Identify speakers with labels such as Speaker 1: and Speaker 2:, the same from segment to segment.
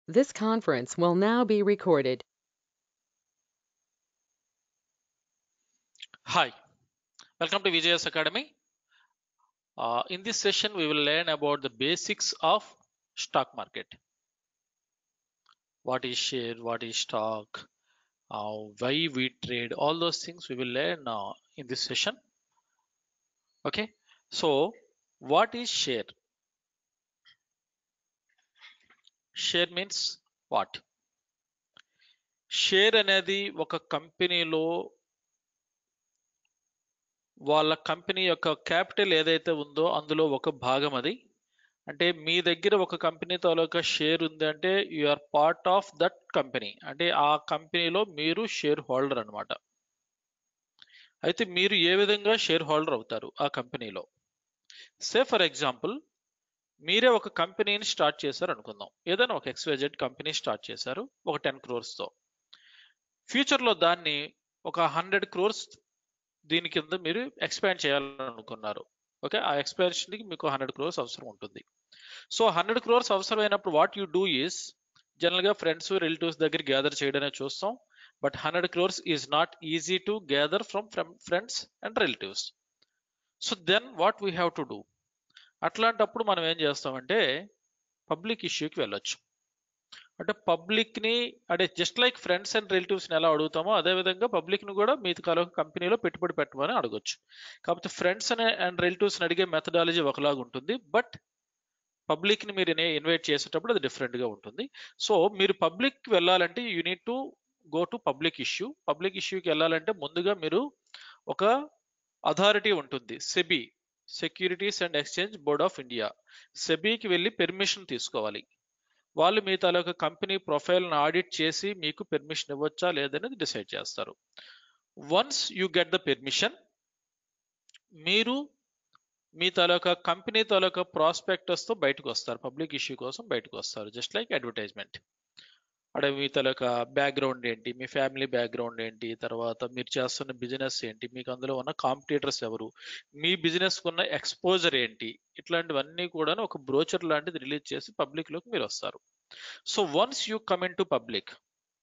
Speaker 1: This conference will now be recorded.
Speaker 2: Hi, welcome to Vijay's Academy. In this session, we will learn about the basics of stock market. What is share, what is stock, why we trade, all those things we will learn in this session. Okay, so what is share? Share means what? Share అనేది ఒక కంపెనీలో వాళ్ళ company యొక్క capital ఏదైతే ఉందో అందులో ఒక భాగం అది. అంటే మీ దగ్గర ఒక కంపెనీ తాలూకా షేర్ ఉంది అంటే you are part of that company, అంటే ఆ కంపెనీలో మీరు షేర్ హోల్డర్ అనమాట. అయితే మీరు ఏ విధంగా షేర్ హోల్డర్ అవుతారు ఆ కంపెనీలో? సే ఫర్ ఎగ్జాంపుల్, మీరే ఒక కంపెనీని స్టార్ట్ చేశారు అనుకుందాం. ఏదైనా ఒక XYZ కంపెనీ స్టార్ట్ చేశారు ఒక 10 crores-తో. ఫ్యూచర్లో దాన్ని ఒక 100 crores దీని కింద మీరు ఎక్స్పాండ్ చేయాలనుకున్నారు. ఓకే, ఆ ఎక్స్పాన్షన్కి మీకు 100 crores అవసరం ఉంటుంది. సో 100 crores అవసరమైనప్పుడు వాట్ యు డూ ఈస్, జనరల్గా ఫ్రెండ్స్ రిలేటివ్స్ దగ్గర గ్యాదర్ చేయడమే చూస్తాం. But 100 crores is not easy to gather from friends and relatives. So then what we have to do, అట్లాంటప్పుడు మనం ఏం చేస్తామంటే పబ్లిక్ ఇష్యూకి వెళ్ళొచ్చు. అంటే పబ్లిక్ని, అంటే జస్ట్ లైక్ ఫ్రెండ్స్ అండ్ రిలేటివ్స్ని ఎలా అడుగుతామో అదే విధంగా పబ్లిక్ని కూడా మీ కంపెనీలో పెట్టుబడి పెట్టమని అడగొచ్చు. కాకపోతే ఫ్రెండ్స్ అండ్ రిలేటివ్స్ని అడిగే మెథడాలజీ ఒకలాగా ఉంటుంది, బట్ పబ్లిక్ని మీరు ఇన్వైట్ చేసేటప్పుడు అది డిఫరెంట్గా ఉంటుంది. సో మీరు పబ్లిక్ వెళ్ళాలంటే you need to go to public issue. Public ఇష్యూకి వెళ్ళాలంటే ముందుగా మీరు ఒక అథారిటీ ఉంటుంది, SEBI, securities and exchange board of India. సెబీకి వెళ్ళి పెర్మిషన్ తీసుకోవాలి. వాళ్ళు మీ తాలూకా కంపెనీ ప్రొఫైల్ని ఆడిట్ చేసి మీకు పెర్మిషన్ ఇవ్వచ్చా లేదనేది డిసైడ్ చేస్తారు. Once you get the permission, మీరు మీ తాలూకా కంపెనీ తాలూకా ప్రాస్పెక్టస్తో బయటకు వస్తారు, పబ్లిక్ ఇష్యూ కోసం బయటకు వస్తారు. Just like advertisement. అంటే మీ తాలూకా బ్యాక్గ్రౌండ్ ఏంటి, మీ ఫ్యామిలీ బ్యాక్గ్రౌండ్ ఏంటి, తర్వాత మీరు చేస్తున్న బిజినెస్ ఏంటి, మీకు అందులో ఉన్న కాంపిటీటర్స్ ఎవరు, మీ బిజినెస్ ఉన్న ఎక్స్పోజర్ ఏంటి, ఇట్లాంటివన్నీ కూడా ఒక బ్రోచర్ లాంటిది రిలీజ్ చేసి పబ్లిక్లోకి మీరు వస్తారు. So once you come in to public,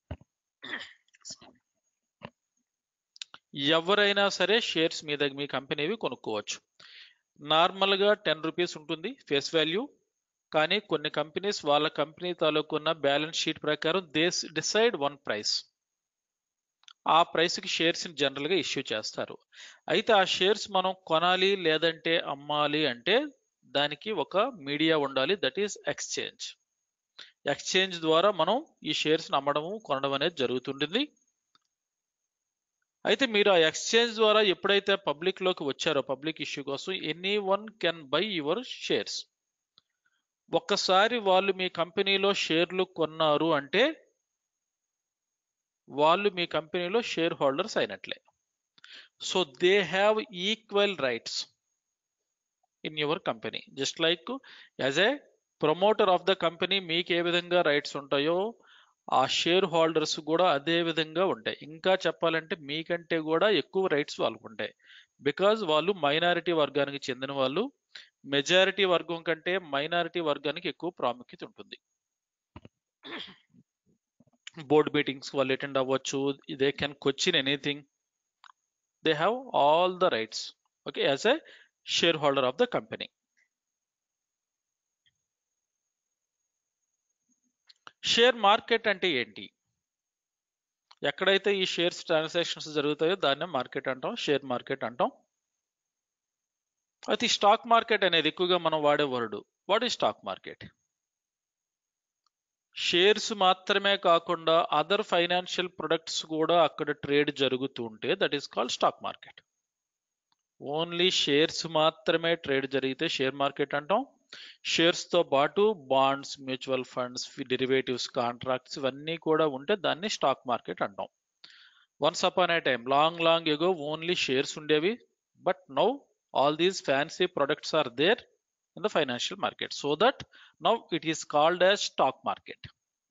Speaker 2: ఎవరైనా సరే షేర్స్ మీద మీ కంపెనీవి కొనుక్కోవచ్చు. నార్మల్గా 10 రూపీస్ ఉంటుంది ఫేస్ వాల్యూ, కానీ కొన్ని కంపెనీస్ వాళ్ళ కంపెనీ తాలూకున్న బ్యాలెన్స్ షీట్ ప్రకారం దే డిసైడ్ వన్ ప్రైస్. ఆ ప్రైస్కి షేర్స్ని జనరల్గా ఇష్యూ చేస్తారు. అయితే ఆ షేర్స్ మనం కొనాలి లేదంటే అమ్మాలి అంటే దానికి ఒక మీడియా ఉండాలి, దట్ ఈస్ ఎక్స్చేంజ్. ఎక్స్చేంజ్ ద్వారా మనం ఈ షేర్స్ని అమ్మడము కొనడం అనేది జరుగుతుంటుంది. అయితే మీరు ఆ ఎక్స్చేంజ్ ద్వారా ఎప్పుడైతే పబ్లిక్లోకి వచ్చారో పబ్లిక్ ఇష్యూ కోసం, any one can buy your shares. ఒక్కసారి వాళ్ళు మీ కంపెనీలో షేర్లు కొన్నారు అంటే వాళ్ళు మీ కంపెనీలో షేర్ హోల్డర్స్ అయినట్లే. So they have equal rights in your company. Just like as a promoter of the company మీకు ఏ విధంగా రైట్స్ ఉంటాయో ఆ షేర్ హోల్డర్స్ కూడా అదే విధంగా ఉంటాయి. ఇంకా చెప్పాలంటే మీకంటే కూడా ఎక్కువ రైట్స్ వాళ్ళకు ఉంటాయి. బికాజ్ వాళ్ళు మైనారిటీ వర్గానికి చెందిన వాళ్ళు. మెజారిటీ వర్గం కంటే మైనారిటీ వర్గానికి ఎక్కువ ప్రాముఖ్యత ఉంటుంది. బోర్డ్ మీటింగ్స్ వాళ్ళు అటెండ్ అవ్వచ్చు, they can question anything, they have all the rights, okay, as a share holder of the company. Share market అంటే ఏంటి? ఎక్కడైతే ఈ షేర్స్ ట్రాన్సాక్షన్స్ జరుగుతాయో దాన్నే మార్కెట్ అంటాం, షేర్ మార్కెట్ అంటాం. అయితే స్టాక్ మార్కెట్ అనేది ఎక్కువగా మనం వాడే word. What is stock market? Shares మాత్రమే కాకుండా అదర్ ఫైనాన్షియల్ ప్రొడక్ట్స్ కూడా అక్కడ ట్రేడ్ జరుగుతూ ఉంటే that is called stock market. Only shares మాత్రమే ట్రేడ్ జరిగితే షేర్ మార్కెట్ అంటాం. షేర్స్ తో పాటు bonds, mutual funds, derivatives, contracts ఇవన్నీ కూడా ఉంటే దాన్ని స్టాక్ మార్కెట్ అంటాం. Once upon a time, long ago only shares ఉండేవి, but now all these fancy products are there in the financial market, so that now it is called as stock market.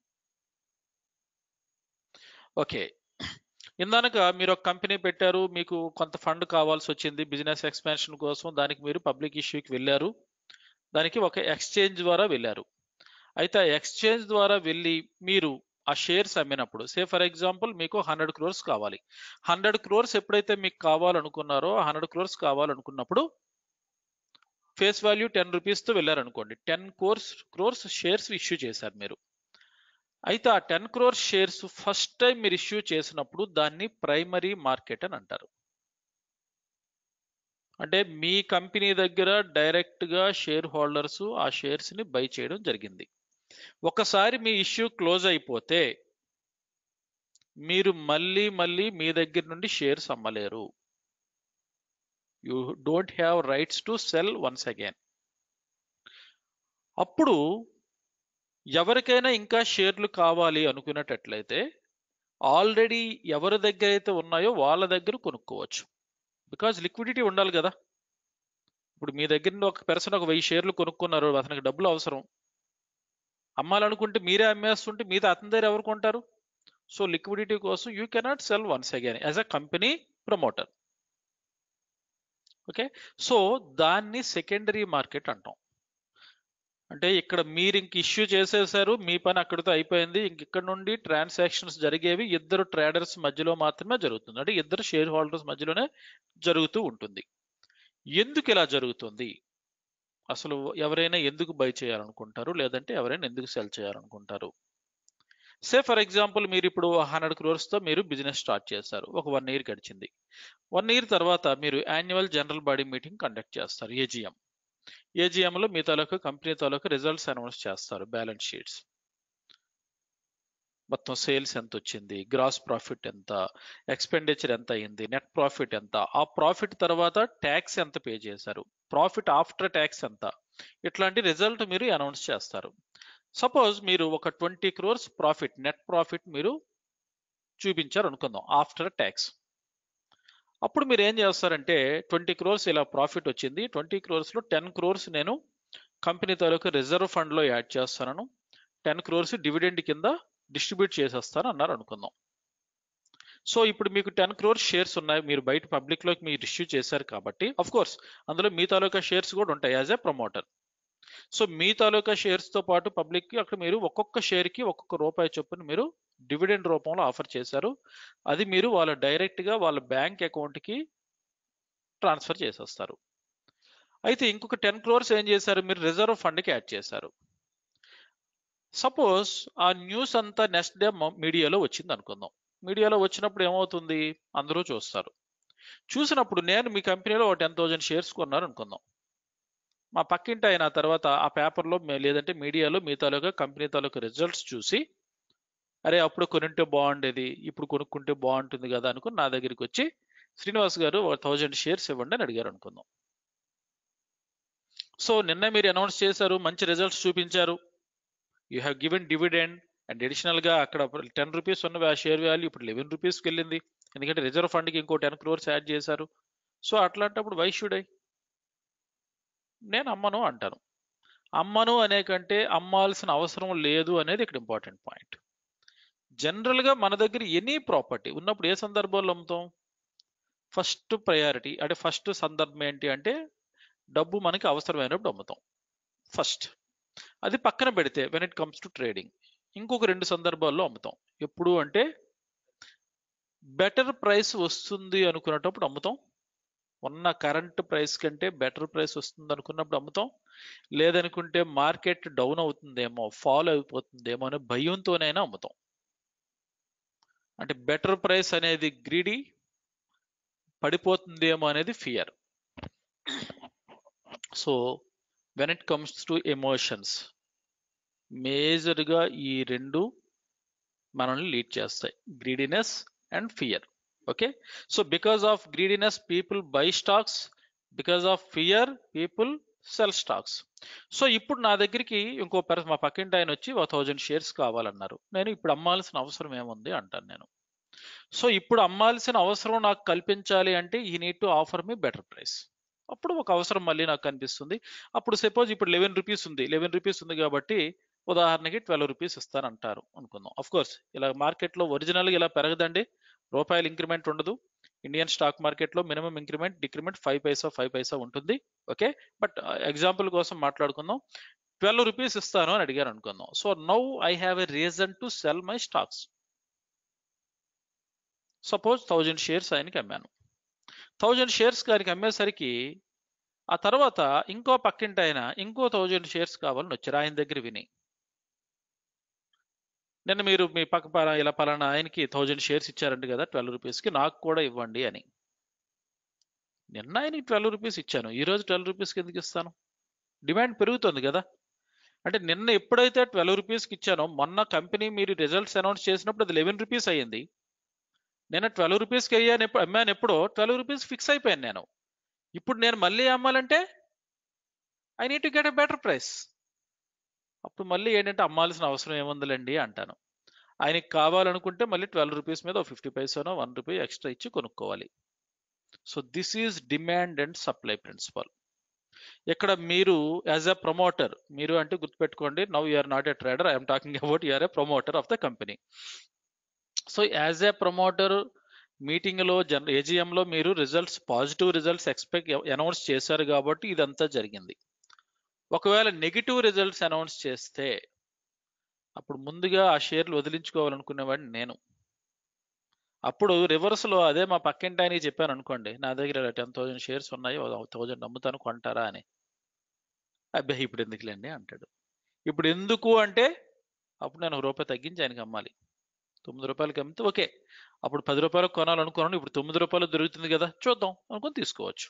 Speaker 2: Okay, ఇందాక మీరు ఒక company పెట్టారు, మీకు కొంత fund కావాల్సి వచ్చింది business expansion కోసం, దానికి మీరు పబ్లిక్ ఇష్యూకి వెళ్ళారు, దానికి ఒక ఎక్స్చేంజ్ ద్వారా వెళ్ళారు. అయితే ఆ ఎక్స్చేంజ్ ద్వారా వెళ్ళి మీరు ఆ షేర్స్ అమ్మినప్పుడు ఫర్ ఎగ్జాంపుల్ మీకు 100 క్రోర్స్ కావాలి. 100 క్రోర్స్ ఎప్పుడైతే మీకు కావాలనుకున్నారో 100 క్రోర్స్ కావాలనుకున్నప్పుడు ఫేస్ వాల్యూ 10 రూపీస్తో వెళ్ళారనుకోండి, 10 క్రోర్స్ షేర్స్ ఇష్యూ చేశారు మీరు. అయితే ఆ 10 క్రోర్స్ షేర్స్ ఫస్ట్ టైం మీరు ఇష్యూ చేసినప్పుడు దాన్ని ప్రైమరీ మార్కెట్ అని అంటారు. అంటే మీ కంపెనీ దగ్గర డైరెక్ట్ గా షేర్ హోల్డర్స్ ఆ షేర్స్ ని బై చేయడం జరిగింది. ఒకసారి మీ ఇష్యూ క్లోజ్ అయిపోతే మీరు మళ్ళీ మీ దగ్గర నుండి షేర్స్ అమ్మలేరు. You don't have rights to sell once again. అప్పుడు ఎవరికైనా ఇంకా షేర్లు కావాలి అనుకునేటట్లయితే ఆల్రెడీ ఎవరి దగ్గర అయితే ఉన్నాయో వాళ్ళ దగ్గర కొనుక్కోవచ్చు. బికాజ్ లిక్విడిటీ ఉండాలి కదా. ఇప్పుడు మీ దగ్గర నుండి ఒక పర్సన్ ఒక 1000 షేర్లు కొనుక్కున్నారు, అతనికి డబ్బులు అవసరం. అమ్మాలనుకుంటే మీరే అమ్మేస్తుంటే మిగతా అతని దగ్గర ఎవరు కొంటారు? సో లిక్విడిటీ కోసం you cannot sell once again as a company promoter. Okay, so దాన్ని సెకండరీ మార్కెట్ అంటాం. అంటే ఇక్కడ మీరు ఇంక ఇష్యూ చేసేసారు, మీ పని అక్కడితో అయిపోయింది. ఇంక ఇక్కడ నుండి ట్రాన్సాక్షన్స్ జరిగేవి ఇద్దరు ట్రేడర్స్ మధ్యలో మాత్రమే జరుగుతుంది. అంటే ఇద్దరు షేర్ హోల్డర్స్ మధ్యలోనే జరుగుతూ ఉంటుంది. ఎందుకు ఇలా జరుగుతుంది? అసలు ఎవరైనా ఎందుకు బై చేయాలనుకుంటారు, లేదంటే ఎవరైనా ఎందుకు సెల్ చేయాలనుకుంటారు? ఫర్ ఎగ్జాంపుల్ మీరు ఇప్పుడు 100 క్రోర్స్తో మీరు బిజినెస్ స్టార్ట్ చేశారు. ఒక 1 ఇయర్ గడిచింది. 1 ఇయర్ తర్వాత మీరు annual general body meeting conduct చేస్తారు, ఏజిఎం. ఏజిఎంలో మీ తాలూకు కంపెనీ తాలూకు రిజల్ట్స్ అనౌన్స్ చేస్తారు, బ్యాలెన్స్ షీట్స్. మొత్తం సేల్స్ ఎంత వచ్చింది, గ్రాస్ ప్రాఫిట్ ఎంత, ఎక్స్పెండిచర్ ఎంత అయింది, నెట్ ప్రాఫిట్ ఎంత, ఆ ప్రాఫిట్ తర్వాత ట్యాక్స్ ఎంత పే చేశారు, ప్రాఫిట్ ఆఫ్టర్ ట్యాక్స్ ఎంత, ఇట్లాంటి రిజల్ట్ మీరు అనౌన్స్ చేస్తారు. సపోజ్ మీరు ఒక 20 క్రోర్స్ ప్రాఫిట్, నెట్ ప్రాఫిట్ మీరు చూపించారు అనుకుందాం ఆఫ్టర్ ట్యాక్స్. అప్పుడు మీరు ఏం చేస్తారంటే 20 క్రోర్స్ ఇలా ప్రాఫిట్ వచ్చింది, 20 క్రోర్స్లో 10 క్రోర్స్ నేను కంపెనీ తాలూకు రిజర్వ్ ఫండ్లో యాడ్ చేస్తాను, 10 క్రోర్స్ డివిడెండ్ కింద డిస్ట్రిబ్యూట్ చేసేస్తాను అన్నారు అనుకుందాం. సో ఇప్పుడు మీకు 10 క్రోర్స్ షేర్స్ ఉన్నాయి, మీరు బయట పబ్లిక్లోకి మీరు ఇష్యూ చేశారు కాబట్టి అఫ్ కోర్స్ అందులో మీ తాలూకా షేర్స్ కూడా ఉంటాయి యాజ్ ఏ ప్రమోటర్. సో మీ తాలూకా షేర్స్తో పాటు పబ్లిక్కి అక్కడ మీరు ఒక్కొక్క షేర్కి ఒక్కొక్క రూపాయి చొప్పున మీరు డివిడెండ్ రూపంలో ఆఫర్ చేశారు. అది మీరు వాళ్ళ డైరెక్ట్గా వాళ్ళ బ్యాంక్ అకౌంట్కి ట్రాన్స్ఫర్ చేసేస్తారు. అయితే ఇంకొక 10 క్రోర్స్ ఏం చేశారు, మీరు రిజర్వ్ ఫండ్కి యాడ్ చేశారు. సపోజ్ ఆ న్యూస్ అంతా నెక్స్ట్ డే మీడియాలో వచ్చింది అనుకుందాం. మీడియాలో వచ్చినప్పుడు ఏమవుతుంది, అందరూ చూస్తారు. చూసినప్పుడు నేను మీ కంపెనీలో 10,000 షేర్స్ కొన్నారు అనుకుందాం. మా పక్కింటి అయిన తర్వాత ఆ పేపర్లో లేదంటే మీడియాలో మీ తాలూకా కంపెనీ తాలూకా రిజల్ట్స్ చూసి, అరే అప్పుడు కొనుంటే బాగుండేది, ఇప్పుడు కొనుక్కుంటే బాగుంటుంది కదా అనుకుని నా దగ్గరికి వచ్చి శ్రీనివాస్ గారు 1000 షేర్స్ ఇవ్వండి అని అడిగారు అనుకుందాం. సో నిన్న మీరు అనౌన్స్ చేశారు, మంచి రిజల్ట్స్ చూపించారు, you have given dividend and additional గా అక్కడ 10 రూపీస్ ఉన్న ఆ షేర్ వాల్యూ ఇప్పుడు 11 రూపీస్కి వెళ్ళింది, ఎందుకంటే రిజర్వ్ ఫండ్కి ఇంకో 10 క్రోర్స్ యాడ్ చేశారు. సో అట్లాంటప్పుడు వై షుడ్ ఐ, నేను అమ్మను అంటాను. అమ్మను అనే కంటే అమ్మాల్సిన అవసరం లేదు అనేది ఇక్కడ ఇంపార్టెంట్ పాయింట్. జనరల్గా మన దగ్గర ఎనీ ప్రాపర్టీ ఉన్నప్పుడు ఏ సందర్భంలో అమ్ముతాం? ఫస్ట్ ప్రయారిటీ అంటే ఫస్ట్ సందర్భం ఏంటి అంటే డబ్బు మనకి అవసరమైనప్పుడు అమ్ముతాం ఫస్ట్. అది పక్కన పెడితే when it comes to trading ఇంకొక 2 సందర్భాల్లో అమ్ముతాం. ఎప్పుడు అంటే బెటర్ ప్రైస్ వస్తుంది అనుకున్నప్పుడు అమ్ముతాం, ఉన్న కరెంట్ ప్రైస్ కంటే బెటర్ ప్రైస్ వస్తుంది అనుకున్నప్పుడు అమ్ముతాం, లేదనుకుంటే మార్కెట్ డౌన్ అవుతుందేమో ఫాల్ అయిపోతుందేమో అనే భయంతోనైనా అమ్ముతాం. అంటే బెటర్ ప్రైస్ అనేది గ్రీడీ, పడిపోతుందేమో అనేది fear. So when it comes to emotions మేజర్గా ఈ 2 మనల్ని లీడ్ చేస్తాయి, greediness and fear. Okay, so because of greediness people buy stocks, because of fear people sell stocks. So ఇప్పుడు నా దగ్గరికి ఇంకో మా పక్కింటి ఆయన వచ్చి 1000 షేర్స్ కావాలన్నారు, నేను ఇప్పుడు అమ్మాల్సిన అవసరం ఏముంది అంటాను నేను. సో ఇప్పుడు అమ్మాల్సిన అవసరం నాకు కల్పించాలి అంటే ఈ need to offer me better price. అప్పుడు ఒక అవసరం మళ్ళీ నాకు కనిపిస్తుంది. అప్పుడు సపోజ్ ఇప్పుడు 11 రూపీస్ ఉంది, 11 రూపీస్ ఉంది కాబట్టి ఉదాహరణకి 12 రూపీస్ ఇస్తానంటారు అనుకుందాం. అఫ్ కోర్స్ ఇలా మార్కెట్లో ఒరిజినల్గా ఇలా పెరగదండి, రూపాయలు ఇంక్రిమెంట్ ఉండదు. ఇండియన్ స్టాక్ మార్కెట్లో మినిమం ఇంక్రిమెంట్ డిక్రిమెంట్ 5 పైసా ఉంటుంది. ఓకే, బట్ ఎగ్జాంపుల్ కోసం మాట్లాడుకుందాం. 12 రూపీస్ ఇస్తాను అని అడిగారు అనుకుందాం. So now I have a reason to sell my stocks. Suppose 1000 shares ఆయనకి అమ్మాను. 1000 షేర్స్ గారికి అమ్మేసరికి ఆ తర్వాత ఇంకో పక్కింటి ఆయన ఇంకో 1000 షేర్స్ కావాలని వచ్చారు ఆయన దగ్గర విని. నిన్న మీరు మీ పక్క ఇలా పలానా ఆయనకి 1000 షేర్స్ ఇచ్చారంట కదా 12 రూపీస్కి, నాకు కూడా ఇవ్వండి అని. నిన్న ఆయనకి 12 రూపీస్ ఇచ్చాను, ఈ రోజు 12 రూపీస్కి ఎందుకు ఇస్తాను? డిమాండ్ పెరుగుతుంది కదా. అంటే నిన్న ఎప్పుడైతే 12 రూపీస్కి ఇచ్చానో మొన్న కంపెనీ మీరు రిజల్ట్స్ అనౌన్స్ చేసినప్పుడు అది 11 రూపీస్ అయ్యింది. నిన్న 12 రూపీస్కి అమ్మాను, ఎప్పుడో 12 రూపీస్ ఫిక్స్ అయిపోయాను నేను. ఇప్పుడు నేను మళ్ళీ అమ్మాలంటే I need to get a better price. అప్పుడు మళ్ళీ ఏంటంటే అమ్మాల్సిన అవసరం ఏముందిలేండి అంటాను. ఆయనకి కావాలనుకుంటే మళ్ళీ 12 రూపీస్ మీద 50 పైసానో 1 రూపీ ఎక్స్ట్రా ఇచ్చి కొనుక్కోవాలి. So this is demand and supply principle. ఇక్కడ మీరు యాజ్ ఎ ప్రమోటర్, మీరు అంటే గుర్తుపెట్టుకోండి, now you're not a trader, I'm talking about you're a promoter of the company. So as a promoter మీటింగ్లో ఏజీఎంలో మీరు రిజల్ట్స్, పాజిటివ్ రిజల్ట్స్ అనౌన్స్ చేశారు కాబట్టి ఇదంతా జరిగింది. ఒకవేళ నెగిటివ్ రిజల్ట్స్ అనౌన్స్ చేస్తే అప్పుడు ముందుగా ఆ షేర్లు వదిలించుకోవాలనుకునేవాడిని నేను. అప్పుడు రివర్స్లో అదే మా పక్కింటి ఆయనకి చెప్పాను అనుకోండి, నా దగ్గర 10,000 షేర్స్ ఉన్నాయి, 1000 అమ్ముతాను కొంటారా అని. అబ్బాయి ఇప్పుడు ఎందుకులేండి అంటాడు. ఇప్పుడు ఎందుకు అంటే అప్పుడు నేను ₹1 తగ్గించి ఆయనకి అమ్మాలి. 9 రూపాయలకి అమ్మితే ఓకే, అప్పుడు 10 రూపాయలకు కొనాలనుకున్నాను, ఇప్పుడు 9 రూపాయలు దొరుకుతుంది కదా చూద్దాం అనుకుని తీసుకోవచ్చు.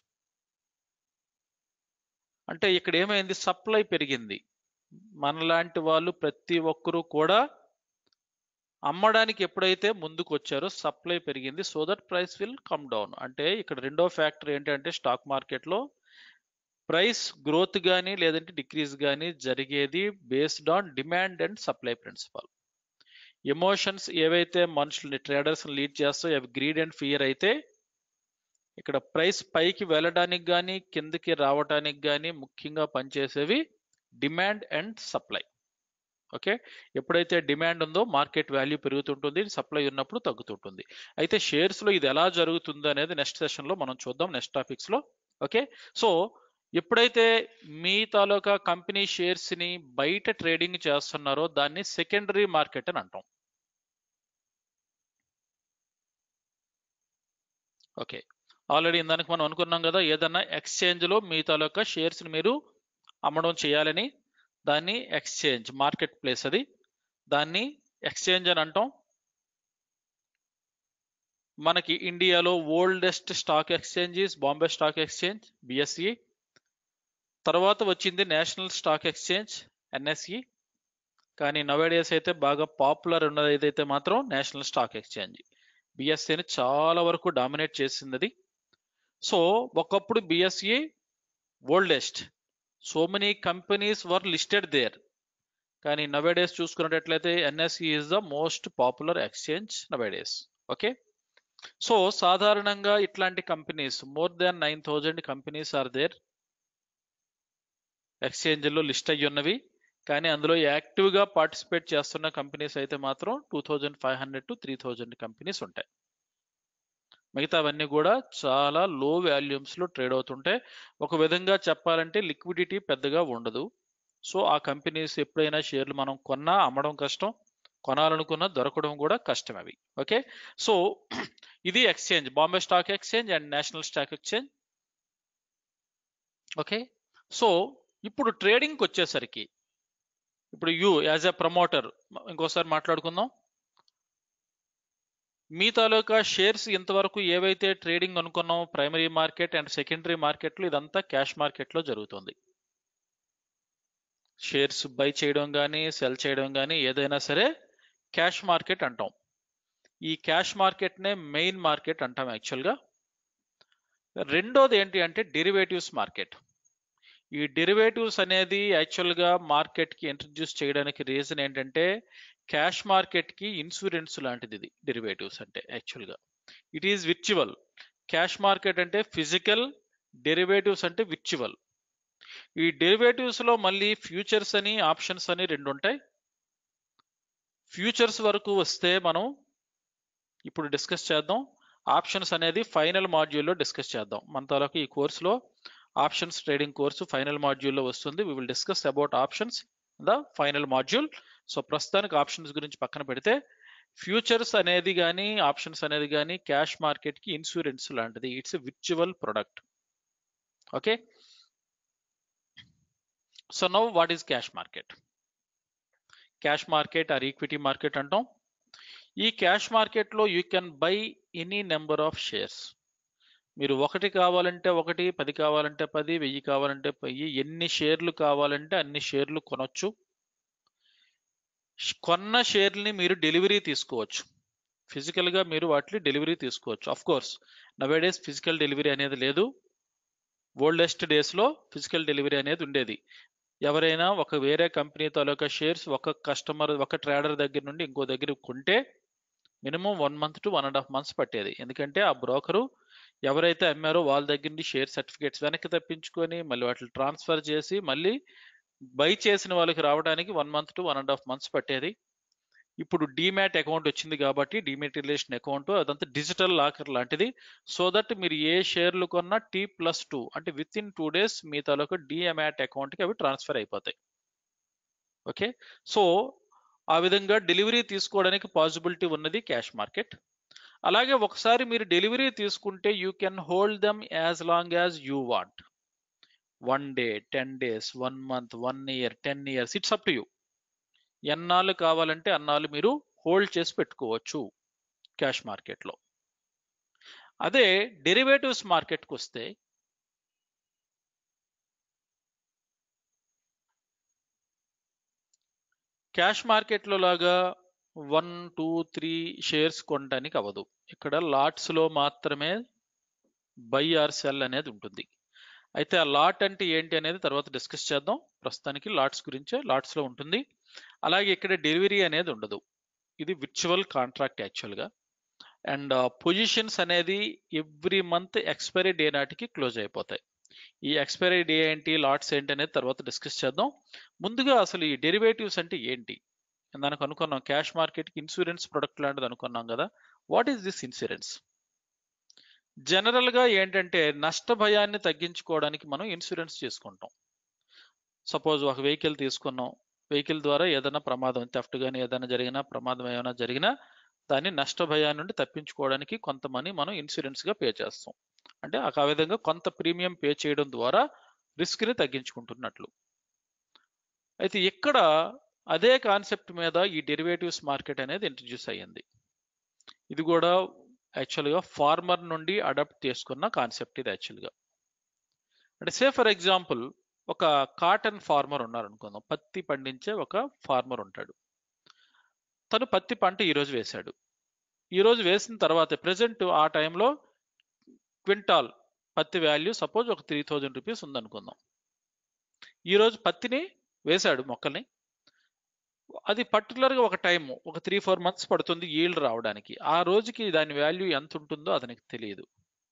Speaker 2: అంటే ఇక్కడ ఏమైంది, సప్లై పెరిగింది. మనలాంటి వాళ్ళు ప్రతి ఒక్కరూ కూడా అమ్మడానికి ఎప్పుడైతే ముందుకు వచ్చారో సప్లై పెరిగింది, so that price will come down. అంటే ఇక్కడ రెండో ఫ్యాక్టర్ ఏంటంటే స్టాక్ మార్కెట్లో ప్రైస్ గ్రోత్ కానీ లేదంటే డిక్రీజ్ కానీ జరిగేది based on demand and supply principle. Emotions ఏవైతే మనుషుల్ని ట్రేడర్స్ లీడ్ చేస్తాయో అవి గ్రీడ్ అండ్ ఫియర్ అయితే, ఇక్కడ ప్రైస్ పైకి వెళ్ళడానికి కానీ కిందకి రావడానికి కానీ ముఖ్యంగా పనిచేసేవి డిమాండ్ అండ్ సప్లై. ఓకే, ఎప్పుడైతే డిమాండ్ ఉందో మార్కెట్ వాల్యూ పెరుగుతుంటుంది, సప్లై ఉన్నప్పుడు తగ్గుతుంటుంది. అయితే షేర్స్లో ఇది ఎలా జరుగుతుందో అనేది నెక్స్ట్ సెషన్లో మనం చూద్దాం, నెక్స్ట్ టాపిక్స్లో. ఓకే, సో ఎప్పుడైతే మీ తాలూకా కంపెనీ షేర్స్ని బయట ట్రేడింగ్ చేస్తున్నారో దాన్ని సెకండరీ మార్కెట్ అని అంటాం. ఓకే, ఆల్రెడీ ఇందానికి మనం అనుకున్నాం కదా, ఏదన్నా ఎక్స్చేంజ్లో మీ తాలూకా షేర్స్ని మీరు అమ్మడం చేయాలని, దాన్ని ఎక్స్చేంజ్ మార్కెట్ ప్లేస్, అది దాన్ని ఎక్స్చేంజ్ అని అంటాం. మనకి ఇండియాలో oldest stock exchange is Bombay stock exchange BSE. తర్వాత వచ్చింది నేషనల్ స్టాక్ ఎక్స్చేంజ్ ఎన్ఎస్ఈ. కానీ నవేడేస్ అయితే బాగా పాపులర్ ఉన్నది ఏదైతే మాత్రం నేషనల్ స్టాక్ ఎక్స్చేంజ్. బిఎస్ఈని చాలా వరకు డామినేట్ చేసింది అది. సో ఒకప్పుడు BSE oldest, so many companies were listed there. కానీ నవేడేస్ చూసుకున్నట్లయితే NSE is the most popular exchange nowadays. Okay, so సాధారణంగా ఇట్లాంటి companies more than 9,000 companies are there ఎక్స్చేంజ్లో లిస్ట్ అయ్యి ఉన్నవి. కానీ అందులో యాక్టివ్గా పార్టిసిపేట్ చేస్తున్న కంపెనీస్ అయితే మాత్రం 2,500 to 3,000 కంపెనీస్ ఉంటాయి. మిగతావన్నీ కూడా చాలా లో వాల్యూమ్స్లో ట్రేడ్ అవుతుంటాయి. ఒక విధంగా చెప్పాలంటే లిక్విడిటీ పెద్దగా ఉండదు. సో ఆ కంపెనీస్ ఎప్పుడైనా షేర్లు మనం కొన్నా అమ్మడం కష్టం, కొనాలనుకున్నా దొరకడం కూడా కష్టం అవి. ఓకే, సో ఇది exchange, Bombay stock exchange and national stock exchange. Okay, so ఇప్పుడు ట్రేడింగ్కి వచ్చేసరికి, ఇప్పుడు యూ యాజ్ ఎ ప్రమోటర్ ఇంకోసారి మాట్లాడుకుందాం. మీ తాలూకా షేర్స్ ఇంతవరకు ఏవైతే ట్రేడింగ్ అనుకున్నామో ప్రైమరీ మార్కెట్ అండ్ సెకండరీ మార్కెట్లో, ఇదంతా క్యాష్ మార్కెట్లో జరుగుతుంది. షేర్స్ బై చేయడం కానీ సెల్ చేయడం కానీ ఏదైనా సరే క్యాష్ మార్కెట్ అంటాం. ఈ క్యాష్ మార్కెట్నే మెయిన్ మార్కెట్ అంటాం యాక్చువల్గా. రెండోది ఏంటి అంటే డెరివేటివ్స్ మార్కెట్. ఈ డెరివేటివ్స్ అనేది యాక్చువల్గా మార్కెట్కి ఇంట్రడ్యూస్ చేయడానికి రీజన్ ఏంటంటే క్యాష్ మార్కెట్కి ఇన్సూరెన్స్ లాంటిది ఇది. డెరివేటివ్స్ అంటే యాక్చువల్గా it is virtual. Cash market అంటే ఫిజికల్, డెరివేటివ్స్ అంటే విర్చువల్. ఈ డెరివేటివ్స్లో మళ్ళీ ఫ్యూచర్స్ అని ఆప్షన్స్ అని రెండు ఉంటాయి. ఫ్యూచర్స్ వరకు వస్తే మనం ఇప్పుడు డిస్కస్ చేద్దాం. ఆప్షన్స్ అనేది ఫైనల్ మాడ్యూల్లో డిస్కస్ చేద్దాం. మన తాలూకు ఈ కోర్సులో ఆప్షన్స్ ట్రేడింగ్ కోర్సు ఫైనల్ మాడ్యూల్లో వస్తుంది. We will discuss about options the final module. So ప్రస్తుతానికి ఆప్షన్స్ గురించి పక్కన పెడితే, ఫ్యూచర్స్ అనేది కానీ ఆప్షన్స్ అనేది కానీ క్యాష్ మార్కెట్కి ఇన్సూరెన్స్ లాంటిది. It's a virtual product. Okay, so now what is cash market? Cash market or equity market అంటాం. ఈ క్యాష్ మార్కెట్లో you can buy any number of shares. మీరు 1 కావాలంటే 1, 10 కావాలంటే 10, 1000 కావాలంటే 1000, ఎన్ని షేర్లు కావాలంటే అన్ని షేర్లు కొనొచ్చు. కొన్న షేర్ని మీరు డెలివరీ తీసుకోవచ్చు. ఫిజికల్గా మీరు వాటిని డెలివరీ తీసుకోవచ్చు. Of course nowadays physical delivery అనేది లేదు. ఓల్డెస్ట్ డేస్లో ఫిజికల్ డెలివరీ అనేది ఉండేది. ఎవరైనా ఒక వేరే కంపెనీ తాలూకా షేర్స్ ఒక కస్టమర్, ఒక ట్రేడర్ దగ్గర నుండి ఇంకో దగ్గర కొంటే మినిమం 1 month to 1.5 months పట్టేది. ఎందుకంటే ఆ బ్రోకరు ఎవరైతే అమ్మారో వాళ్ళ దగ్గర నుండి షేర్ సర్టిఫికేట్స్ వెనక్కి తప్పించుకొని మళ్ళీ వాటిని ట్రాన్స్ఫర్ చేసి మళ్ళీ బై చేసిన వాళ్ళకి రావడానికి 1 month to 1.5 months పట్టేది. ఇప్పుడు డీమ్యాట్ అకౌంట్ వచ్చింది కాబట్టి డీమెటీరియలైజేషన్ అకౌంట్ అదంతా డిజిటల్ లాకర్ లాంటిది. సో దట్ మీరు ఏ షేర్లు కొన్నా T+2 అంటే విత్ ఇన్ 2 days మీ తాలూకా డీమ్యాట్ అకౌంట్కి అవి ట్రాన్స్ఫర్ అయిపోతాయి. ఓకే, సో ఆ విధంగా డెలివరీ తీసుకోవడానికి పాసిబిలిటీ ఉన్నది క్యాష్ మార్కెట్. అలాగే ఒకసారి మీరు డెలివరీ తీసుకుంటే you can hold them as long as you want. 1 day, 10 days, 1 month, 1 year, 10 years, it's up to you. ఎన్నాళ్ళు కావాలంటే అన్నాళ్ళు మీరు హోల్డ్ చేసి పెట్టుకోవచ్చు క్యాష్ మార్కెట్లో. అదే డెరివేటివ్స్ మార్కెట్కి వస్తే క్యాష్ మార్కెట్లో లాగా 1, 2, 3 షేర్స్ కొనడానికి అవ్వదు. ఇక్కడ లాట్స్లో మాత్రమే బై ఆర్ సెల్ అనేది ఉంటుంది. అయితే ఆ లాట్ అంటే ఏంటి అనేది తర్వాత డిస్కస్ చేద్దాం. ప్రస్తుతానికి లాట్స్ గురించే, లాట్స్లో ఉంటుంది. అలాగే ఇక్కడ డెలివరీ అనేది ఉండదు. ఇది విర్చువల్ కాంట్రాక్ట్ యాక్చువల్గా. అండ్ పొజిషన్స్ అనేది ఎవ్రీ మంత్ ఎక్స్పైరీ డే నాటికి క్లోజ్ అయిపోతాయి. ఈ ఎక్స్పైరీ డే ఏంటి, లాట్స్ ఏంటి అనేది తర్వాత డిస్కస్ చేద్దాం. ముందుగా అసలు ఈ డెరివేటివ్స్ అంటే ఏంటి దానికి అనుకున్నాం. క్యాష్ మార్కెట్కి ఇన్సూరెన్స్ ప్రొడక్ట్ లాంటిది అనుకున్నాం కదా. What is this insurance? జనరల్గా ఏంటంటే నష్ట భయాన్ని తగ్గించుకోవడానికి మనం ఇన్సూరెన్స్ చేసుకుంటాం. సపోజ్ ఒక వెహికల్ తీసుకున్నాం, వెహికల్ ద్వారా ఏదైనా ప్రమాదం, థెఫ్ట్ కానీ ఏదైనా జరిగినా, ప్రమాదం ఏమైనా జరిగినా దాన్ని నష్ట భయాన్ని నుండి తప్పించుకోవడానికి కొంత మనీ మనం ఇన్సూరెన్స్గా పే చేస్తాం. అంటే ఆ విధంగా కొంత ప్రీమియం పే చేయడం ద్వారా రిస్క్ని తగ్గించుకుంటున్నట్లు. అయితే ఇక్కడ అదే కాన్సెప్ట్ మీద ఈ డెరివేటివ్స్ మార్కెట్ అనేది ఇంట్రడ్యూస్ అయ్యింది. ఇది కూడా యాక్చువల్గా ఫార్మర్ నుండి అడాప్ట్ చేసుకున్న కాన్సెప్ట్ ఇది యాక్చువల్గా. అంటే సే ఫర్ ఎగ్జాంపుల్ ఒక కాటన్ ఫార్మర్ ఉన్నారు అనుకుందాం. పత్తి పండించే ఒక ఫార్మర్ ఉంటాడు. తను పత్తి పంట ఈరోజు వేశాడు. ఈరోజు వేసిన తర్వాత ప్రెసెంట్ ఆ టైంలో క్వింటాల్ పత్తి వాల్యూ సపోజ్ ఒక 3000 రూపీస్ ఉందనుకుందాం. ఈరోజు పత్తిని వేశాడు మొక్కల్ని. అది పర్టికులర్గా ఒక టైం, ఒక 3-4 months పడుతుంది ఈల్డ్ రావడానికి. ఆ రోజుకి దాని వాల్యూ ఎంత ఉంటుందో అతనికి తెలియదు.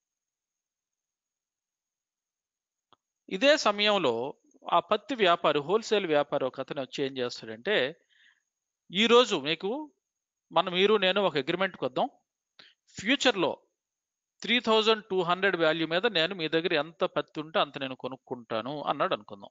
Speaker 2: ఇదే సమయంలో ఆ పత్తి వ్యాపారి, హోల్సేల్ వ్యాపారి ఒక అతను వచ్చి ఏం చేస్తాడంటే, ఈరోజు మీకు మీరు నేను ఒక అగ్రిమెంట్కి వద్దాం, ఫ్యూచర్లో 3200 వాల్యూ మీద నేను మీ దగ్గర ఎంత పత్తి ఉంటే అంత నేను కొనుక్కుంటాను అన్నాడు అనుకుందాం.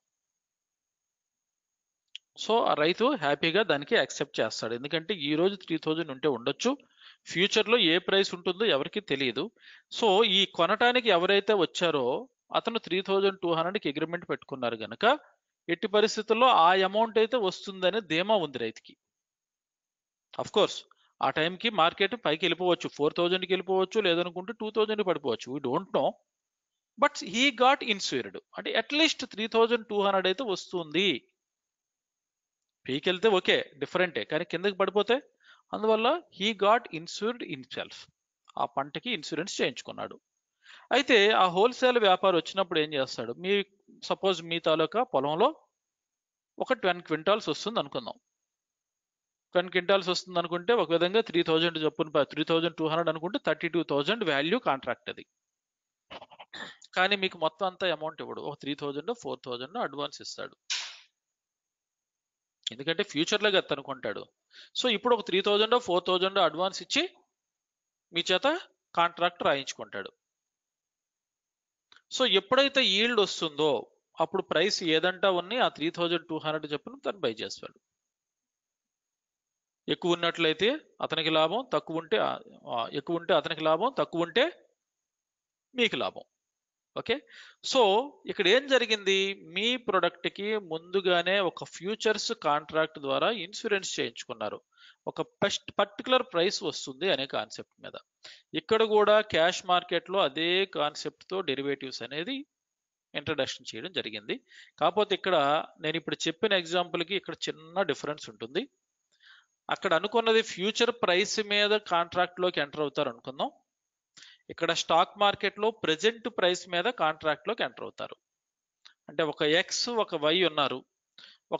Speaker 2: సో ఆ రైతు హ్యాపీగా దానికి యాక్సెప్ట్ చేస్తాడు. ఎందుకంటే ఈ రోజు 3000 ఉంటే ఉండొచ్చు, ఫ్యూచర్లో ఏ ప్రైస్ ఉంటుందో ఎవరికి తెలియదు. సో ఈ కొనటానికి ఎవరైతే వచ్చారో అతను 3200కి అగ్రిమెంట్ పెట్టుకున్నారు కనుక ఎట్టి పరిస్థితుల్లో ఆ అమౌంట్ అయితే వస్తుందనే ధీమా ఉంది రైతుకి. అఫ్ కోర్స్ ఆ టైంకి మార్కెట్ పైకి వెళ్ళిపోవచ్చు, 4000కి వెళ్ళిపోవచ్చు, లేదనుకుంటే 2000 పడిపోవచ్చు, we don't know. But he got insured. అంటే అట్లీస్ట్ 3200 అయితే వస్తుంది. పైకి వెళ్తే ఓకే డిఫరెంటే, కానీ కిందకి పడిపోతే అందువల్ల హీ గాట్ ఇన్సూర్డ్ హిమ్సెల్ఫ్. ఆ పంటకి ఇన్సూరెన్స్ చేయించుకున్నాడు. అయితే ఆ హోల్సేల్ వ్యాపారి వచ్చినప్పుడు ఏం చేస్తాడు, సపోజ్ మీ తాలూకా పొలంలో ఒక 10 క్వింటాల్స్ వస్తుంది అనుకుందాం. 10 క్వింటాల్స్ వస్తుంది అనుకుంటే ఒక విధంగా 3000 చొప్పున 3200 అనుకుంటే 32,000 వాల్యూ కాంట్రాక్ట్ అది. కానీ మీకు మొత్తం అంతా అమౌంట్ ఇవ్వడు, ఒక 3000 4000 అడ్వాన్స్ ఇస్తాడు. ఎందుకంటే ఫ్యూచర్లో కదా అనుకుంటాడు. సో ఇప్పుడు ఒక 3000 4000 అడ్వాన్స్ ఇచ్చి మీ చేత కాంట్రాక్ట్ రాయించుకుంటాడు. సో ఎప్పుడైతే ఈల్డ్ వస్తుందో అప్పుడు ప్రైస్ ఏదంటా ఉన్నాయి ఆ 3200 చొప్పున తను బై చేస్తాడు. ఎక్కువ ఉన్నట్లయితే అతనికి లాభం, తక్కువ ఉంటే ఎక్కువ ఉంటే అతనికి లాభం, తక్కువ ఉంటే మీకు లాభం. ఓకే. సో ఇక్కడ ఏం జరిగింది, మీ ప్రొడక్ట్కి ముందుగానే ఒక ఫ్యూచర్స్ కాంట్రాక్ట్ ద్వారా ఇన్సూరెన్స్ చేయించుకున్నారు, ఒక పర్టికులర్ ప్రైస్ వస్తుంది అనే కాన్సెప్ట్ మీద. ఇక్కడ కూడా క్యాష్ మార్కెట్లో అదే కాన్సెప్ట్తో డెరివేటివ్స్ అనేది ఇంట్రడక్షన్ చేయడం జరిగింది. కాకపోతే ఇక్కడ నేను ఇప్పుడు చెప్పిన ఎగ్జాంపుల్కి ఇక్కడ చిన్న డిఫరెన్స్ ఉంటుంది. అక్కడ అనుకున్నది ఫ్యూచర్ ప్రైస్ మీద కాంట్రాక్ట్లోకి ఎంటర్ అవుతారు అనుకుందాం. ఇక్కడ స్టాక్ మార్కెట్లో ప్రెజెంట్ ప్రైస్ మీద కాంట్రాక్ట్లోకి ఎంటర్ అవుతారు. అంటే ఒక ఎక్స్ ఒక వై ఉన్నారు, ఒక